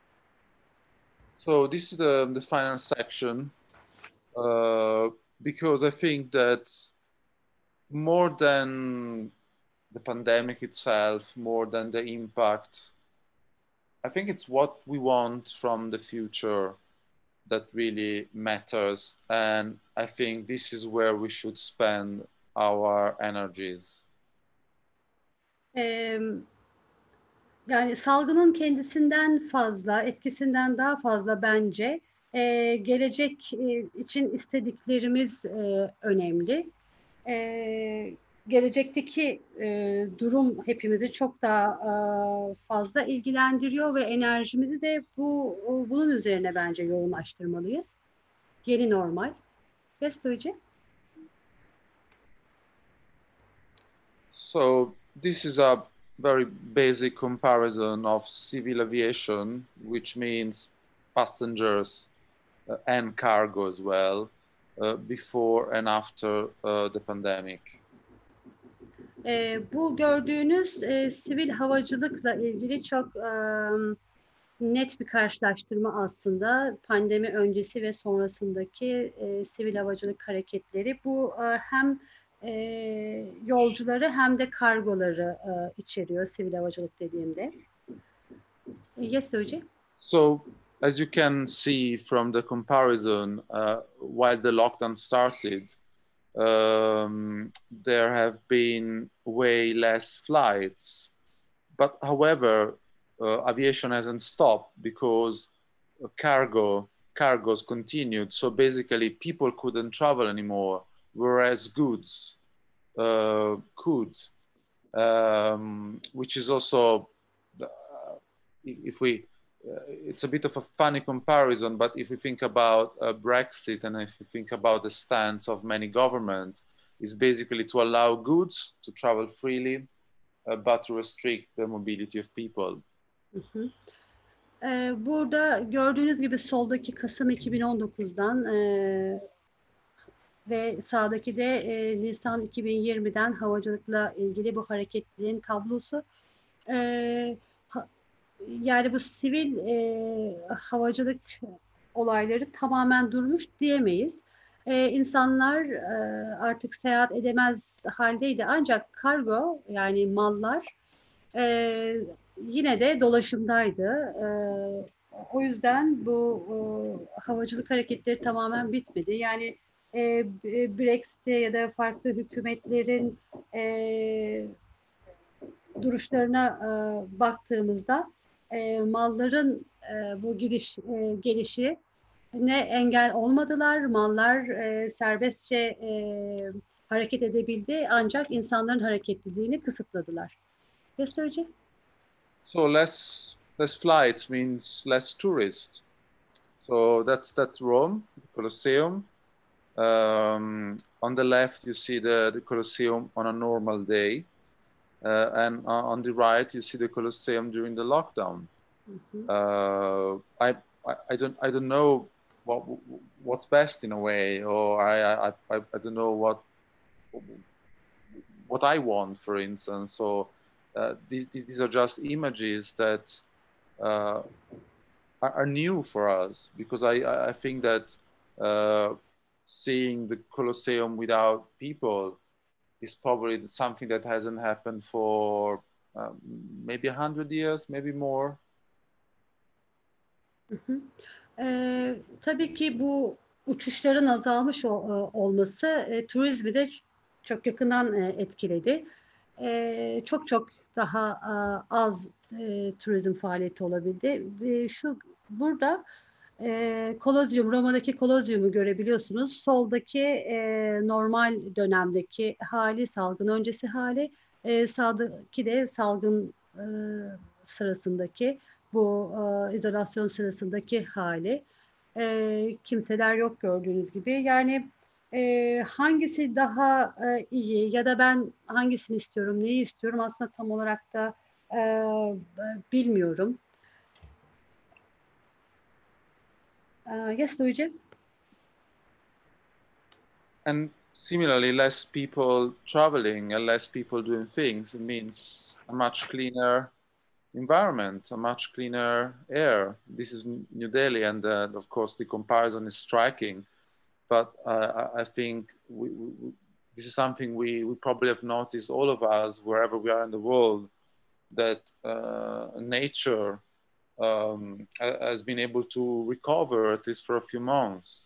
So this is the final section, because I think that more than the pandemic itself, more than the impact, I think it's what we want from the future that really matters. And I think this is where we should spend our energies. Yani salgının kendisinden fazla, etkisinden daha fazla bence gelecek için istediklerimiz önemli. Gelecekteki durum hepimizi çok daha fazla ilgilendiriyor ve enerjimizi de bunun üzerine bence yoğunlaştırmalıyız. Yeni normal. Yes, Luigi? So this is a very basic comparison of civil aviation, which means passengers and cargo as well, before and after the pandemic. Bu gördüğünüz sivil havacılıkla ilgili çok net bir karşılaştırma aslında. Pandemi öncesi ve sonrasındaki sivil havacılık hareketleri. Bu hem yolcuları hem de kargoları içeriyor sivil havacılık dediğimde. Yes, Luigi? So, as you can see from the comparison, while the lockdown started, there have been way less flights. But however, aviation hasn't stopped because cargoes continued. So basically people couldn't travel anymore, whereas goods could, which is also, if we, it's a bit of a funny comparison, but if we think about Brexit and if we think about the stance of many governments, is basically to allow goods to travel freely, but to restrict the mobility of people. Burada gördüğünüz gibi soldaki Kasım 2019'dan ve sağdaki de Nisan 2020'den havacılıkla ilgili bu hareketliliğin tablosu. Yani bu sivil havacılık olayları tamamen durmuş diyemeyiz. İnsanlar artık seyahat edemez haldeydi, ancak kargo, yani mallar yine de dolaşımdaydı. O yüzden bu havacılık hareketleri tamamen bitmedi. Yani Brexit'e ya da farklı hükümetlerin duruşlarına baktığımızda malların bu gelişi ne engel olmadılar. Mallar serbestçe hareket edebildi ancak insanların hareketliliğini kısıtladılar. Yes, Hocam? So less flights means less tourists. So that's Rome, the Colosseum. On the left, you see the Colosseum on a normal day, and on the right, you see the Colosseum during the lockdown. I don't know what's best in a way, or I don't know what I want, for instance. So these are just images that are new for us, because I think that seeing the Colosseum without people is probably something that hasn't happened for maybe 100 years, maybe more. Tabii ki bu uçuşların azalmış olması turizmi de çok yakından etkiledi. Çok daha az turizm faaliyeti olabildi. Burada Kolozyum, Roma'daki Kolozyum'u görebiliyorsunuz. Soldaki normal dönemdeki hali, salgın öncesi hali, sağdaki de salgın sırasındaki bu izolasyon sırasındaki hali. Kimseler yok gördüğünüz gibi. Yani hangisi daha iyi ya da ben hangisini istiyorum, neyi istiyorum aslında tam olarak da bilmiyorum. Yes, Luigi? And similarly, less people traveling and less people doing things, it means a much cleaner environment, a much cleaner air. This is New Delhi, and of course the comparison is striking. But I think this is something we probably have noticed, all of us, wherever we are in the world, that nature has been able to recover, at least for a few months.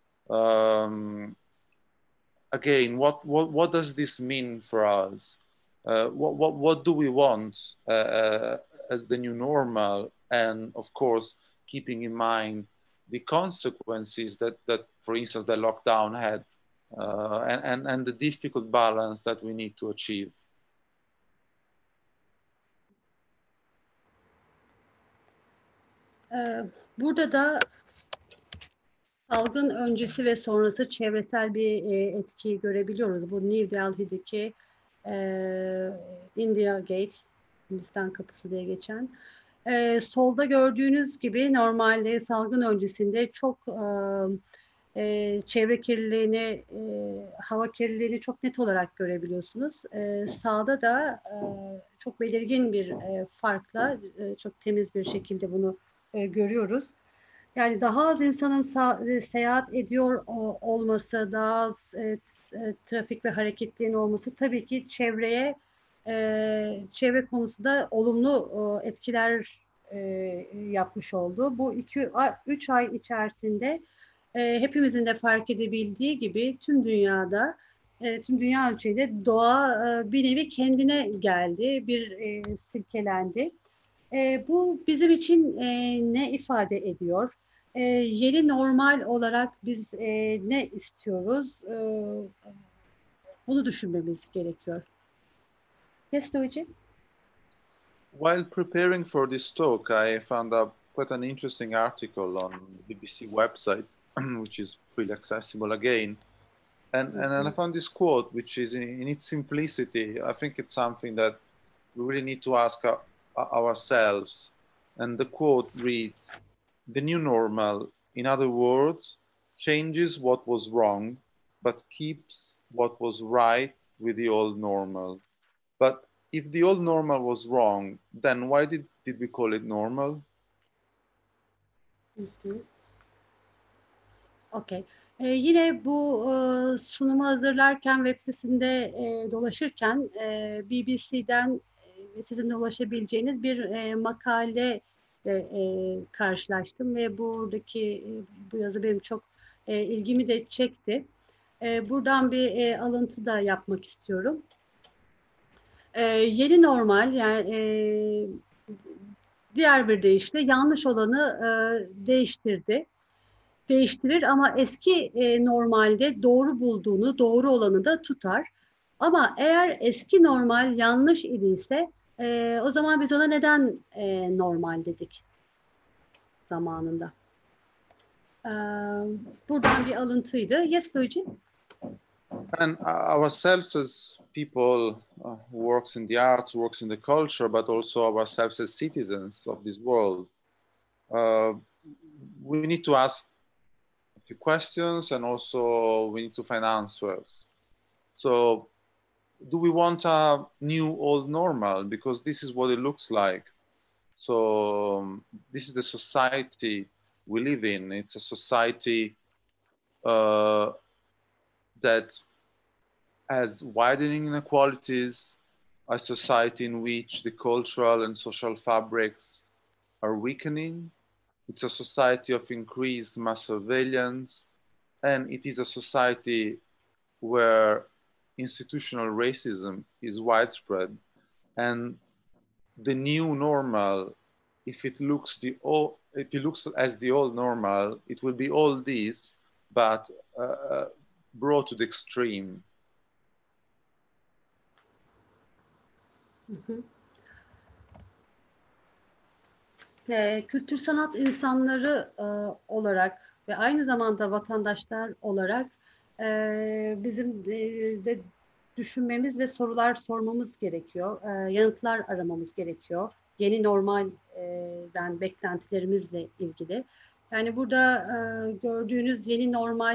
Again, what does this mean for us? What do we want as the new normal? And of course, keeping in mind the consequences that for instance, the lockdown had, and the difficult balance that we need to achieve. Burada da salgın öncesi ve sonrası çevresel bir etkiyi görebiliyoruz. Bu New Delhi'deki India Gate, Hindistan kapısı diye geçen. Solda gördüğünüz gibi normalde salgın öncesinde çok çevre kirliliğini, hava kirliliğini çok net olarak görebiliyorsunuz. Sağda da çok belirgin bir farkla çok temiz bir şekilde bunu görüyoruz. Yani daha az insanın seyahat ediyor olması, daha az trafik ve hareketliliğin olması tabii ki çevre konusunda olumlu etkiler yapmış oldu. Bu 3 ay içerisinde hepimizin de fark edebildiği gibi tüm dünyada, tüm dünya ölçeğinde doğa bir nevi kendine geldi, silkelendi. Bu bizim için ne ifade ediyor? Yeni normal olarak biz ne istiyoruz? Bunu düşünmemiz gerekiyor. Yes, Luigi? While preparing for this talk, I found quite an interesting article on the BBC website, which is freely accessible again. And I found this quote, which is in its simplicity, I think it's something that we really need to ask ourselves. And the quote reads, "The new normal, in other words, changes what was wrong, but keeps what was right with the old normal. But if the old normal was wrong, then why did we call it normal?" Okay. Yine bu sunumu hazırlarken web sitesinde dolaşırken BBC'den sizin de ulaşabileceğiniz bir makale karşılaştım ve buradaki bu yazı benim çok ilgimi de çekti. Buradan bir alıntı da yapmak istiyorum. Yeni normal, yani diğer bir deyişle yanlış olanı değiştirdi. değiştirir ama eski normalde doğru bulduğunu, doğru olanı da tutar. Ama eğer eski normal yanlış idiyse o zaman biz ona neden normal dedik zamanında. Buradan bir alıntıydı. Yes, Luigi? And ourselves as people who works in the arts, works in the culture, but also ourselves as citizens of this world, we need to ask a few questions, and also we need to find answers. So, do we want a new old normal? Because this is what it looks like. So, this is the society we live in. It's a society that has widening inequalities, a society in which the cultural and social fabrics are weakening. It's a society of increased mass surveillance, and it is a society where institutional racism is widespread. And the new normal, if it looks as the old normal, it will be all this, but brought to the extreme. Kültür sanat insanları olarak ve aynı zamanda vatandaşlar olarak bizim de düşünmemiz ve sorular sormamız gerekiyor. Yanıtlar aramamız gerekiyor. Yeni normalden beklentilerimizle ilgili. Yani burada gördüğünüz yeni normal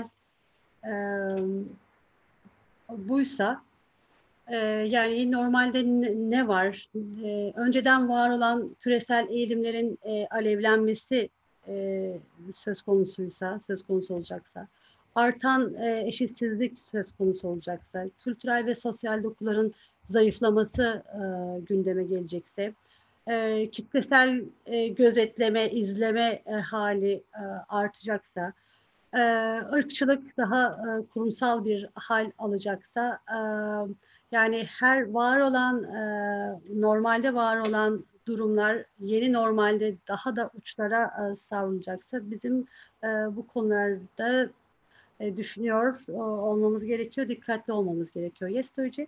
buysa, yani normalde ne var? Önceden var olan küresel eğilimlerin alevlenmesi söz konusu olacaksa, artan eşitsizlik söz konusu olacaksa, kültürel ve sosyal dokuların zayıflaması gündeme gelecekse, kitlesel gözetleme, izleme hali artacaksa, ırkçılık daha kurumsal bir hal alacaksa, yani her var olan, normalde var olan durumlar yeni normalde daha da uçlara savrulacaksa bizim bu konularda düşünüyor olmamız gerekiyor, dikkatli olmamız gerekiyor. Yes, Luigi?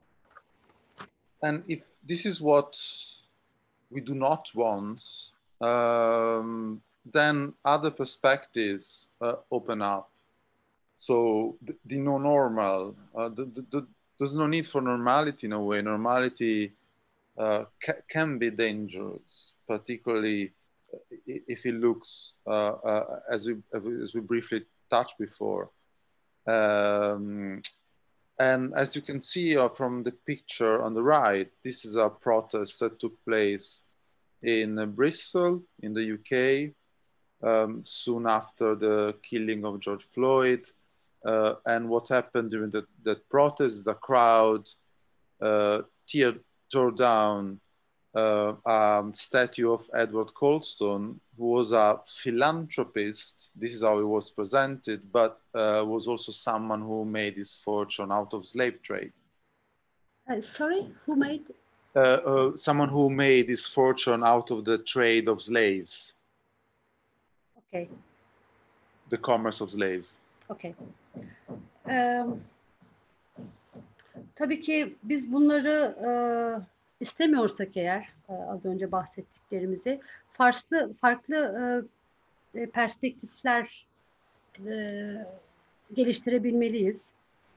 And if this is what we do not want, then other perspectives open up. So the no normal, there's no need for normality in a way. Normality can be dangerous, particularly if it looks, as we briefly touched before. And as you can see from the picture on the right, this is a protest that took place in Bristol, in the UK, soon after the killing of George Floyd. And what happened during that protest, the crowd tore down a statue of Edward Colston, who was a philanthropist. This is how he was presented, but was also someone who made his fortune out of slave trade. Sorry, who made? Someone who made his fortune out of the trade of slaves. Okay. The commerce of slaves. Okay. Tabii ki biz bunları istemiyorsak eğer, az önce bahsettiklerimizi farklı perspektifler geliştirebilmeliyiz.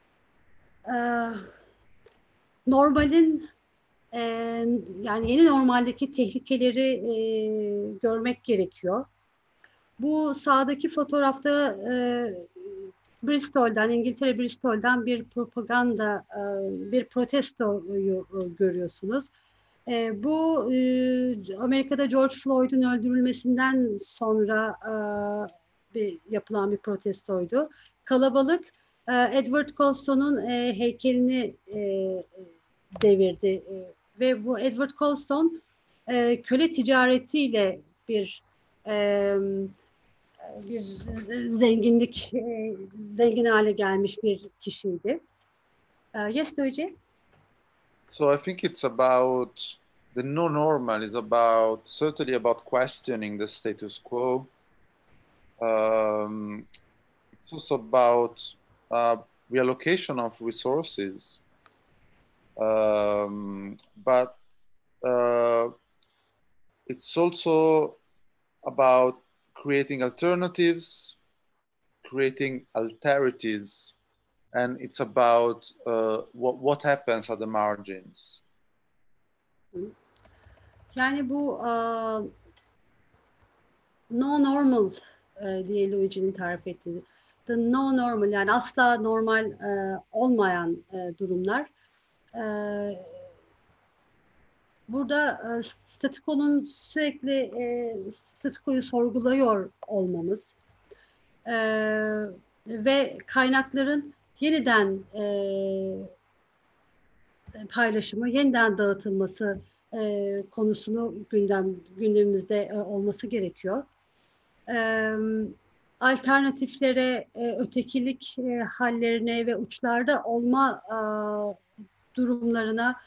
Normalin yani yeni normaldeki tehlikeleri görmek gerekiyor. Bu sağdaki fotoğrafta Bristol'dan, İngiltere Bristol'dan bir propaganda, bir protestoyu görüyorsunuz. Bu Amerika'da George Floyd'un öldürülmesinden sonra yapılan bir protestoydu. Kalabalık Edward Colston'un heykelini devirdi ve bu Edward Colston köle ticaretiyle bir zengin hale gelmiş bir kişiydi. Yes, Luigi? So I think it's about, the no normal is about, certainly about questioning the status quo. It's also about reallocation of resources, but it's also about creating alternatives, creating alterities, and it's about what happens at the margins. Yani bu no normal diye Luigi'nin tarif ettiği. The no normal, yani asla normal olmayan durumlar. Burada statikonun sürekli statikoyu sorguluyor olmamız ve kaynakların yeniden paylaşımı, yeniden dağıtılması konusunu gündemimizde olması gerekiyor. Alternatiflere, ötekilik hallerine ve uçlarda olma durumlarına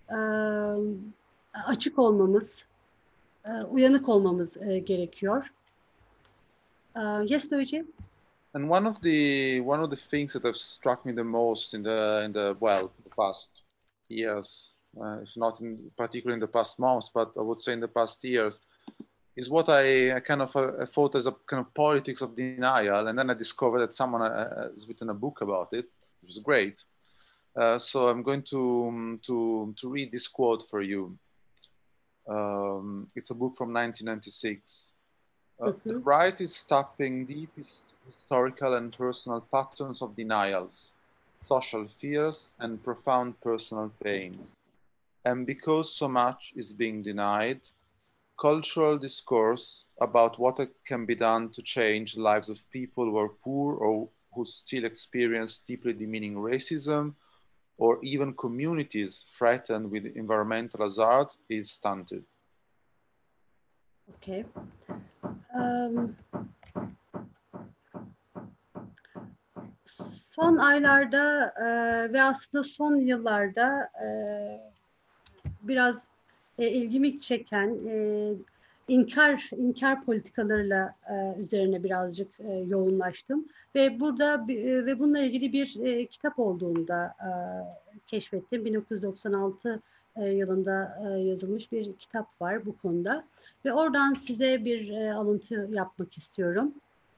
açık olmamız, uyanık olmamız gerekiyor. Yes, Luigi? And one of the things that have struck me the most in the past years, if not in particular in the past months, but I would say in the past years, is what I kind of thought as a kind of politics of denial, and then I discovered that someone has written a book about it, which is great. So I'm going to read this quote for you. It's a book from 1996. The right is stopping deep historical and personal patterns of denials, social fears, and profound personal pains. And because so much is being denied, cultural discourse about what can be done to change the lives of people who are poor or who still experience deeply demeaning racism, or even communities threatened with environmental hazards, is stunted. Okay. Son aylarda ve aslında son yıllarda biraz ilgimi çeken inkar politikalarıyla üzerine birazcık yoğunlaştım ve bununla ilgili bir kitap olduğunu da keşfettim. 1996 yılında yazılmış bir kitap var bu konuda ve oradan size bir alıntı yapmak istiyorum.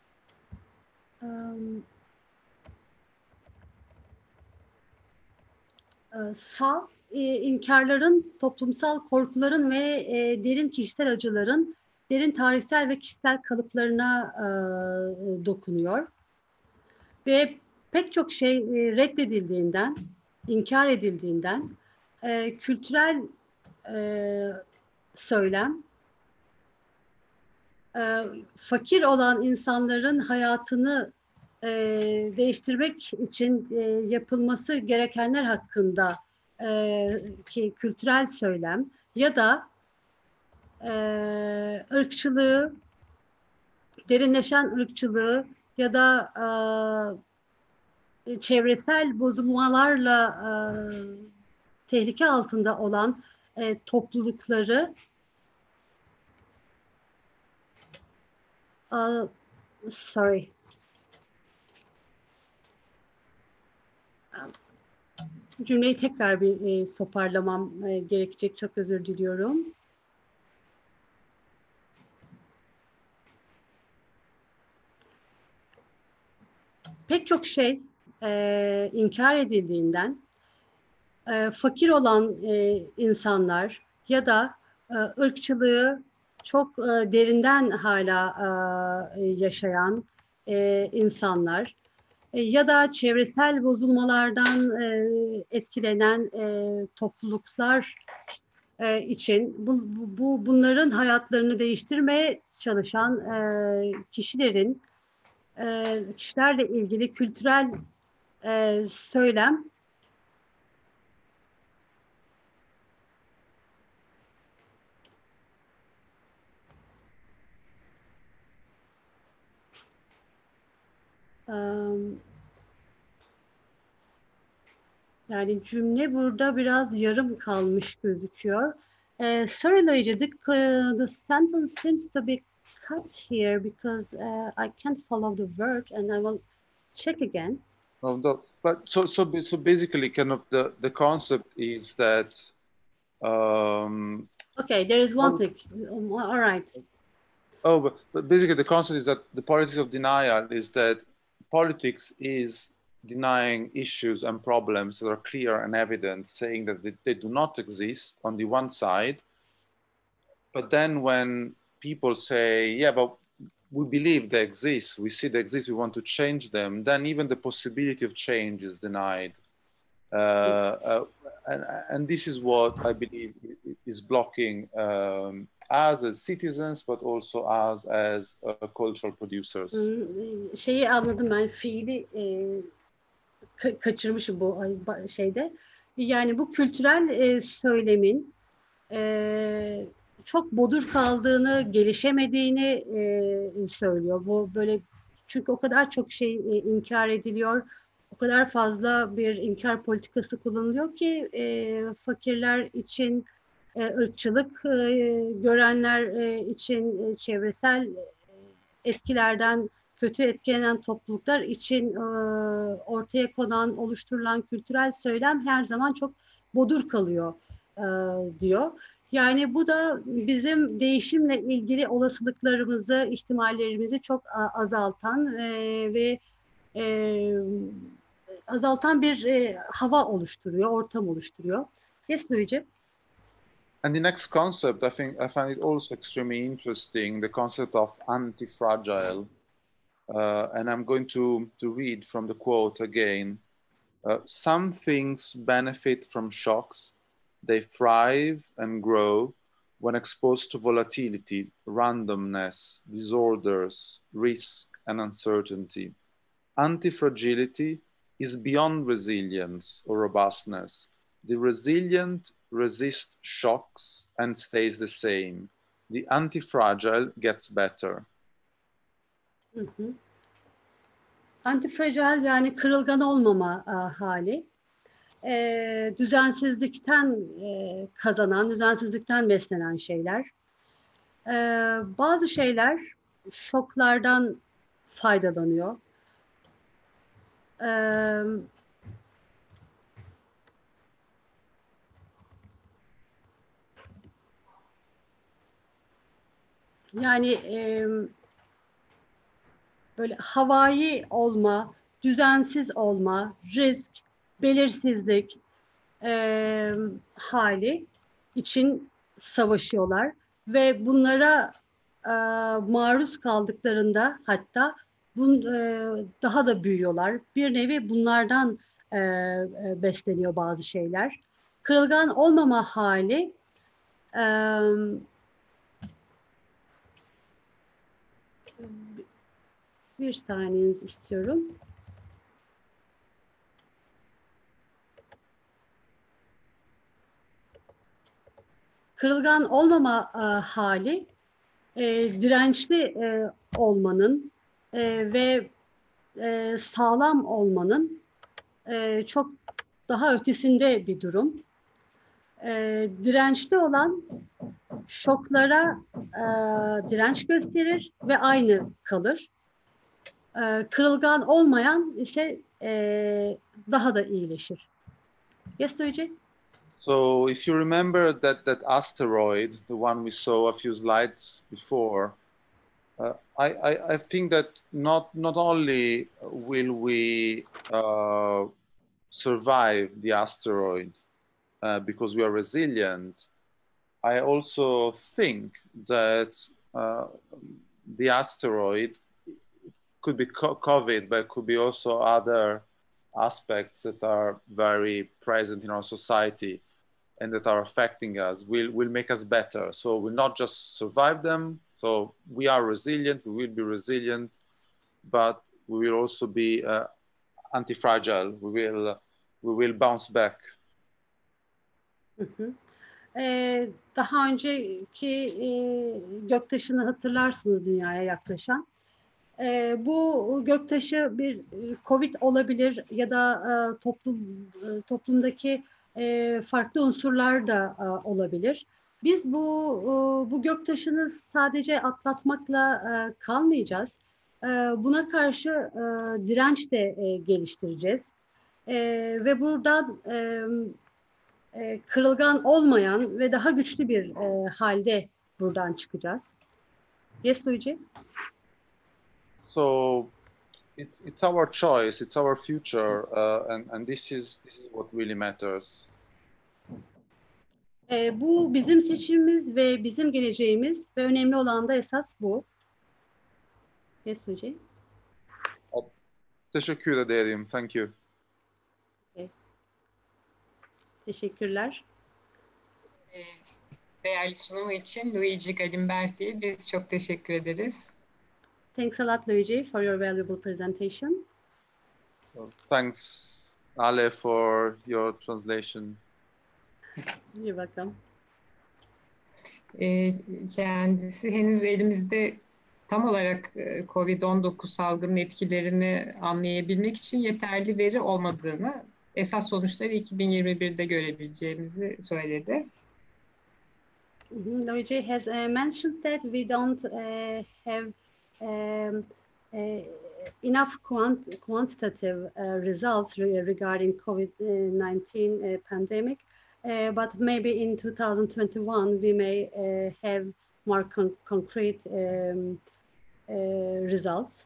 Sağ inkarların, toplumsal korkuların ve derin kişisel acıların derin tarihsel ve kişisel kalıplarına dokunuyor. Ve pek çok şey reddedildiğinden, inkar edildiğinden kültürel söylem fakir olan insanların hayatını değiştirmek için yapılması gerekenler hakkında ki kültürel söylem ya da ırkçılığı, derinleşen ırkçılığı ya da çevresel bozulmalarla tehlike altında olan toplulukları cümleyi tekrar bir toparlamam gerekecek. Çok özür diliyorum. Pek çok şey inkar edildiğinden fakir olan insanlar ya da ırkçılığı çok derinden hala yaşayan insanlar ya da çevresel bozulmalardan etkilenen topluluklar için bunların hayatlarını değiştirmeye çalışan kişilerle ilgili kültürel söylem yani cümle burada biraz yarım kalmış gözüküyor. Sorry Luigi, the sentence seems to be cut here because I can't follow the word, and I will check again. No, no, but so basically, kind of the concept is that. Okay, there is one thing. All right. Oh, but basically the concept is that the politics of denial is that politics is denying issues and problems that are clear and evident, saying that they do not exist on the one side. But then when people say, yeah, but we believe they exist, we see they exist, we want to change them, then even the possibility of change is denied. And this is what I believe is blocking us as citizens, but also us as cultural producers. Şeyi anladım ben, fiili kaçırmışım bu şeyde. Yani bu kültürel söylemin çok bodur kaldığını, gelişemediğini söylüyor. Bu böyle, çünkü o kadar çok şey inkar ediliyor, o kadar fazla bir inkar politikası kullanılıyor ki fakirler için ırkçılık, görenler için çevresel etkilerden kötü etkilenen topluluklar için ortaya konan, oluşturulan kültürel söylem her zaman çok bodur kalıyor diyor. Yani bu da bizim değişimle ilgili olasılıklarımızı, ihtimallerimizi çok azaltan ve azaltan bir hava oluşturuyor, ortam oluşturuyor. Yes, Luigi. And the next concept, I find it also extremely interesting, the concept of anti-fragile. And I'm going to read from the quote again. Some things benefit from shocks. They thrive and grow when exposed to volatility, randomness, disorders, risk, and uncertainty. Anti-fragility is beyond resilience or robustness. The resilient resist shocks and stays the same. The anti-fragile gets better. Antifragile yani kırılgan olmama hali. Düzensizlikten kazanan, düzensizlikten beslenen şeyler. Bazı şeyler şoklardan faydalanıyor. Yani böyle havai olma, düzensiz olma, risk, belirsizlik hali için savaşıyorlar ve bunlara maruz kaldıklarında hatta daha da büyüyorlar. Bir nevi bunlardan besleniyor bazı şeyler. Kırılgan olmama hali bir saniyenizi istiyorum. Kırılgan olmama hali dirençli olmanın ve sağlam olmanın çok daha ötesinde bir durum. Dirençli olan şoklara direnç gösterir ve aynı kalır. Kırılgan olmayan ise daha da iyileşir. Yes, Luigi? So if you remember that asteroid, the one we saw a few slides before, I think that not only will we survive the asteroid because we are resilient, I also think that the asteroid could be COVID, but could be also other aspects that are very present in our society and that are affecting us will make us better. So we'll not just survive them. So we are resilient, we will be resilient, but we will also be anti-fragile. We will bounce back. Daha önceki göktaşını hatırlarsınız, dünyaya yaklaşan. Bu göktaşı bir COVID olabilir ya da toplumdaki farklı unsurlar da olabilir. Biz bu göktaşını sadece atlatmakla kalmayacağız. Buna karşı direnç de geliştireceğiz. Ve buradan kırılgan olmayan ve daha güçlü bir halde buradan çıkacağız. Yes, Luigi? So it's our choice, it's our future, and this is what really matters. Bu bizim seçimimiz ve bizim geleceğimiz ve önemli olan da esas bu. Yes, Luigi? Teşekkür ederim. Thank you. Okay. Teşekkürler. Değerli sunumu için Luigi Galimberti'ye biz çok teşekkür ederiz. Thanks a lot, Luigi, for your valuable presentation. Thanks, Ale, for your translation. You're welcome. Kendisi henüz elimizde tam olarak COVID-19 salgının etkilerini anlayabilmek için yeterli veri olmadığını, esas sonuçları 2021'de görebileceğimizi söyledi. Luigi has mentioned that we don't have enough quantitative results regarding COVID-19 pandemic, but maybe in 2021 we may have more concrete results.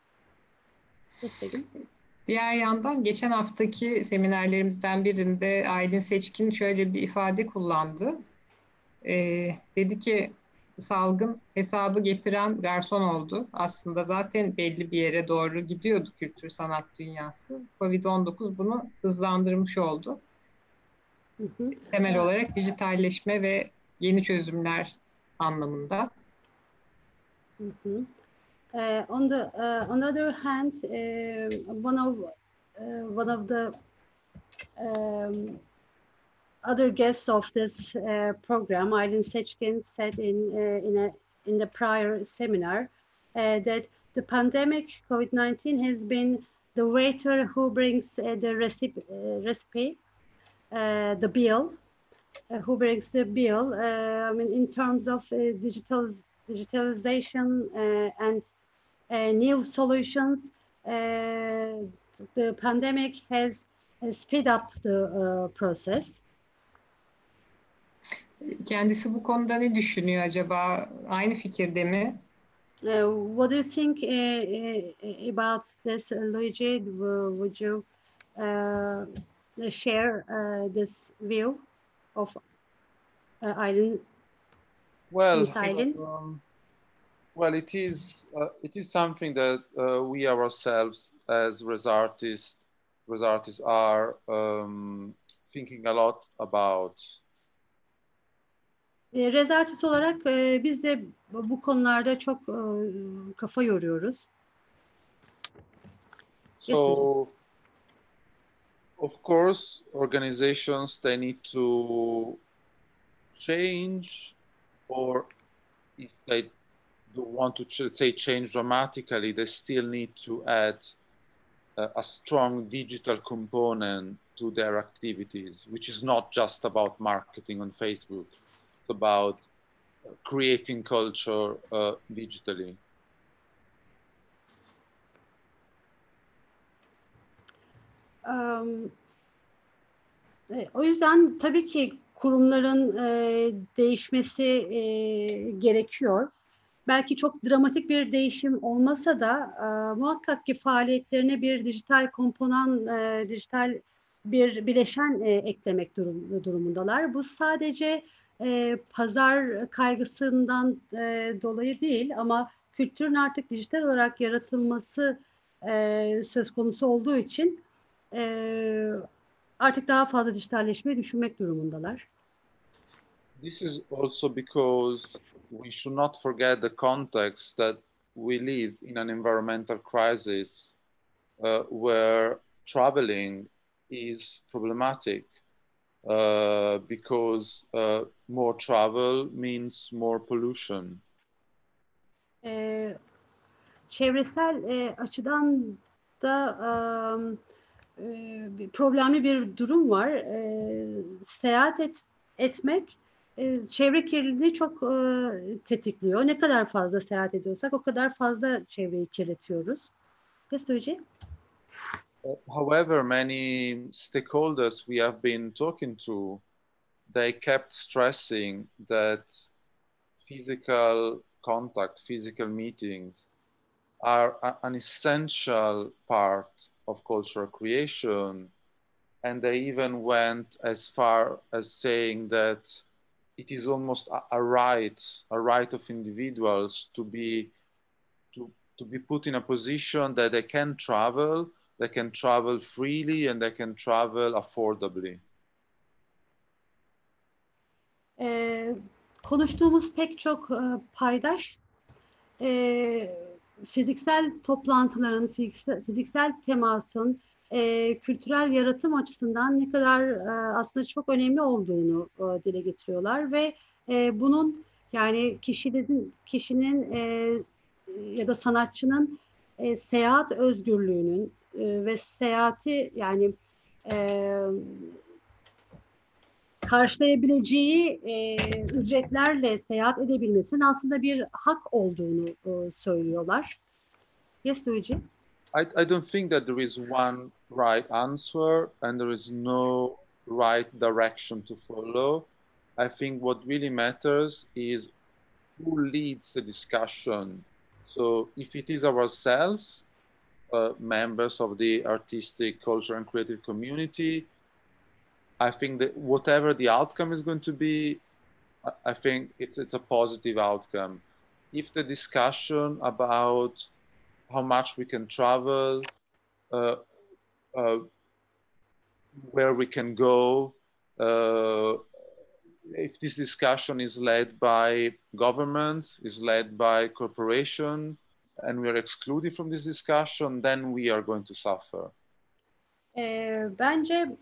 Diğer yandan geçen haftaki seminerlerimizden birinde Aylin Seçkin şöyle bir ifade kullandı. Dedi ki salgın hesabı getiren garson oldu. Aslında zaten belli bir yere doğru gidiyordu kültür sanat dünyası. Covid-19 bunu hızlandırmış oldu. Temel olarak dijitalleşme ve yeni çözümler anlamında. On the other hand, one of the other guests of this program, Aylin Seçkin, said in the prior seminar that the pandemic COVID-19 has been the waiter who brings the recipe, the bill, who brings the bill. I mean, in terms of digitalization and new solutions, the pandemic has speed up the process. Kendisi bu konuda ne düşünüyor acaba? Aynı fikirde mi? What do you think about this, Luigi? Would you share this view of Aylin? Well, Aylin? Well, it is something that we ourselves as Rez artists are thinking a lot about. Rez artist olarak biz de bu konularda çok kafa yoruyoruz. So, of course, organizations, they need to change, or if they don't want to say change dramatically, they still need to add a strong digital component to their activities, which is not just about marketing on Facebook. It's about creating culture digitally. O yüzden tabii ki kurumların değişmesi gerekiyor. Belki çok dramatik bir değişim olmasa da muhakkak ki faaliyetlerine bir dijital komponan, dijital bir bileşen eklemek durumundalar. Bu sadece pazar kaygısından dolayı değil, ama kültürün artık dijital olarak yaratılması söz konusu olduğu için artık daha fazla dijitalleşmeyi düşünmek durumundalar. This is also because we should not forget the context that we live in an environmental crisis where traveling is problematic because more travel means more pollution. Çevresel açıdan da problemli bir durum var. Seyahat etmek çevre kirliliğini çok tetikliyor. Ne kadar fazla seyahat ediyorsak o kadar fazla çevreyi kirletiyoruz. Ne söyleyecek? However, many stakeholders we have been talking to, they kept stressing that physical contact, physical meetings are an essential part of cultural creation. And they even went as far as saying that it is almost a right of individuals to be put in a position that they can travel freely, and they can travel affordably. Konuştuğumuz pek çok paydaş fiziksel toplantıların, fiziksel temasın kültürel yaratım açısından ne kadar aslında çok önemli olduğunu dile getiriyorlar ve bunun yani kişinin ya da sanatçının seyahat özgürlüğünün ve seyahati yani karşılayabileceği ücretlerle seyahat edebilmesinin aslında bir hak olduğunu söylüyorlar. Yes, Luigi? I don't think that there is one right answer and there is no right direction to follow. I think what really matters is who leads the discussion. So if it is ourselves, members of the artistic, culture, and creative community, I think that whatever the outcome is going to be, I think it's a positive outcome. If the discussion about how much we can travel, where we can go, if this discussion is led by governments, is led by corporation, and we are excluded from this discussion, then we are going to suffer. Bence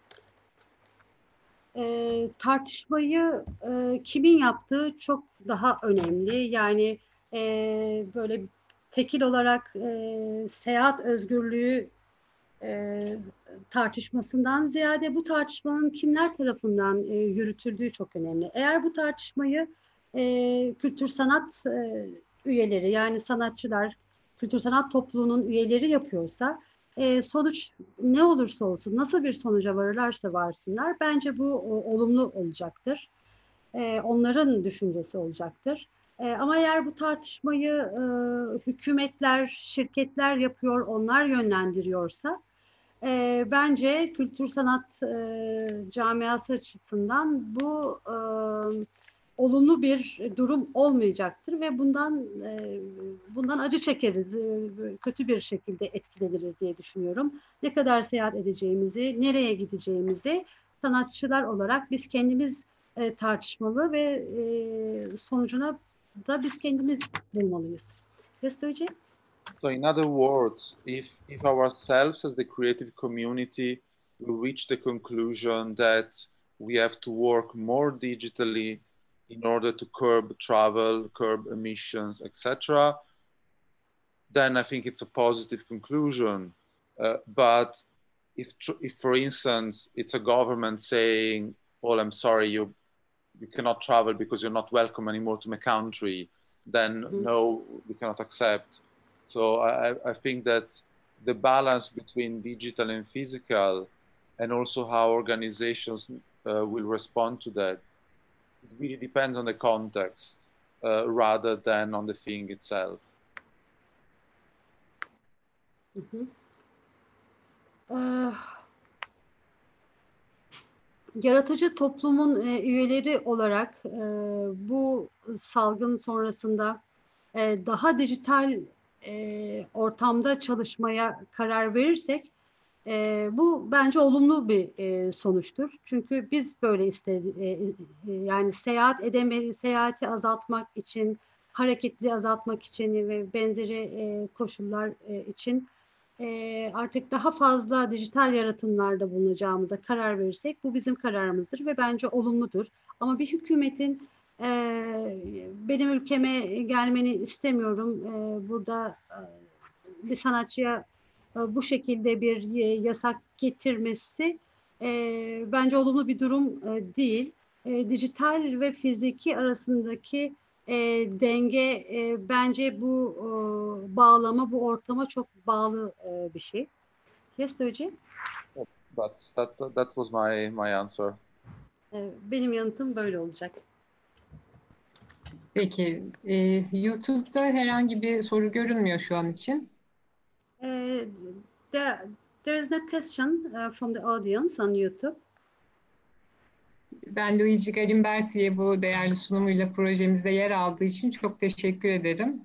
tartışmayı kimin yaptığı çok daha önemli. Yani böyle tekil olarak seyahat özgürlüğü tartışmasından ziyade bu tartışmanın kimler tarafından yürütüldüğü çok önemli. Eğer bu tartışmayı kültür sanat üyeleri yani sanatçılar, kültür sanat topluluğunun üyeleri yapıyorsa sonuç ne olursa olsun, nasıl bir sonuca varırlarsa varsınlar bence bu olumlu olacaktır. Onların düşüncesi olacaktır. Ama eğer bu tartışmayı hükümetler, şirketler yapıyor, onlar yönlendiriyorsa bence kültür sanat camiası açısından bu olumlu bir durum olmayacaktır ve bundan acı çekeriz, kötü bir şekilde etkileniriz diye düşünüyorum. Ne kadar seyahat edeceğimizi, nereye gideceğimizi sanatçılar olarak biz kendimiz tartışmalı ve sonucuna da biz kendimiz bulmalıyız. Gösterici. So in other words, if ourselves as the creative community will reach the conclusion that we have to work more digitally in order to curb travel, curb emissions, etc., then I think it's a positive conclusion. But if, for instance, it's a government saying, well, I'm sorry, you cannot travel because you're not welcome anymore to my country, then no, we cannot accept. So I think that the balance between digital and physical, and also how organizations will respond to that, it really depends on the context rather than on the thing itself. Yaratıcı toplumun üyeleri olarak bu salgın sonrasında daha dijital ortamda çalışmaya karar verirsek bu bence olumlu bir sonuçtur. Çünkü biz böyle istedik. Yani seyahati azaltmak için, hareketli azaltmak için ve benzeri koşullar için artık daha fazla dijital yaratımlarda bulunacağımıza karar verirsek bu bizim kararımızdır ve bence olumludur. Ama bir hükümetin benim ülkeme gelmeni istemiyorum, burada bir sanatçıya bu şekilde bir yasak getirmesi bence olumlu bir durum değil. dijital ve fiziki arasındaki denge bence bu bağlama, bu ortama çok bağlı bir şey. Yes, Duygu? That was my answer. Benim yanıtım böyle olacak. Peki, YouTube'da herhangi bir soru görünmüyor şu an için. There is no question from the audience on YouTube. Ben Luigi Galimberti'ye bu değerli sunumuyla projemizde yer aldığı için çok teşekkür ederim.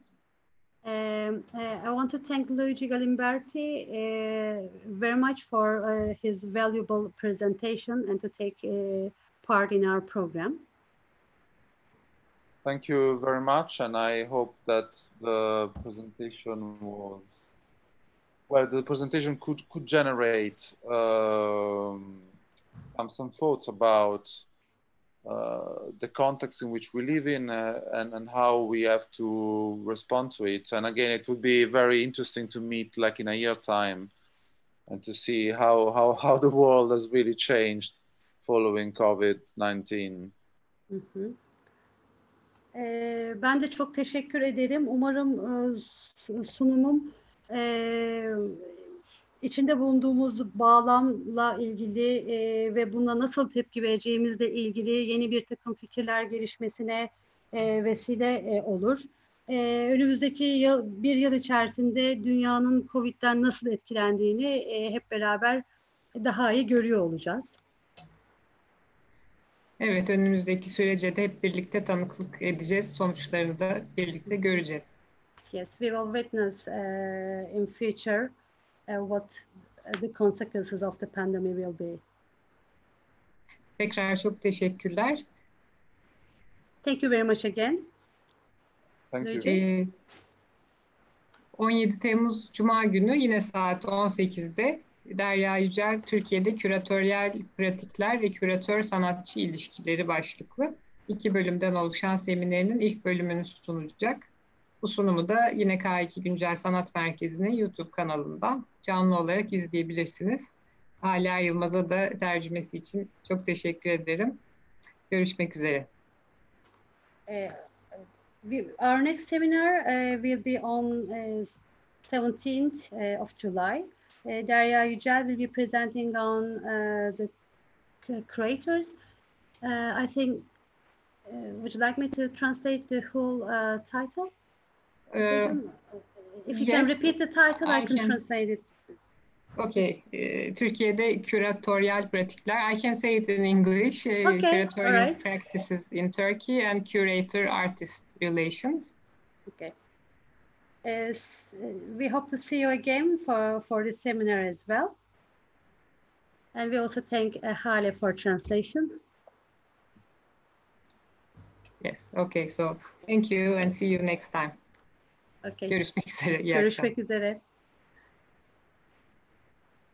I want to thank Luigi Galimberti very much for his valuable presentation and to take part in our program. Thank you very much, and I hope that the presentation the presentation could generate some thoughts about the context in which we live in and how we have to respond to it. And again, it would be very interesting to meet like in a year time and to see how the world has really changed following COVID-19. Ben de çok teşekkür ederim. Umarım sunumum içinde bulunduğumuz bağlamla ilgili ve buna nasıl tepki vereceğimizle ilgili yeni bir takım fikirler gelişmesine vesile olur. Önümüzdeki bir yıl içerisinde dünyanın COVID'den nasıl etkilendiğini hep beraber daha iyi görüyor olacağız. Evet, önümüzdeki sürece de hep birlikte tanıklık edeceğiz. Sonuçlarını da birlikte göreceğiz. Yes, we will witness in future what the consequences of the pandemic will be. Tekrar çok teşekkürler. Thank you very much again. Thank you. 17 Temmuz Cuma günü yine saat 18'de Derya Yücel Türkiye'de küratöryel pratikler ve küratör sanatçı ilişkileri başlıklı 2 bölümden oluşan seminerinin ilk bölümünü sunacak. Bu sunumu da yine K2 Güncel Sanat Merkezi'nin YouTube kanalından canlı olarak izleyebilirsiniz. Hala Yılmaz'a da tercümesi için çok teşekkür ederim. Görüşmek üzere. Our next seminar will be on 17th of July. Derya Yücel will be presenting on the creators. I think, would you like me to translate the whole title? If you can repeat the title, I can translate it. Okay, Türkiye'de küratöryel pratikler. I can say it in English. Curatorial practices in Turkey and curator-artist relations. Okay. We hope to see you again for the seminar as well. And we also thank Hale for translation. Yes, okay, so thank you and see you next time. Okay. Görüşmek üzere. Görüşmek üzere.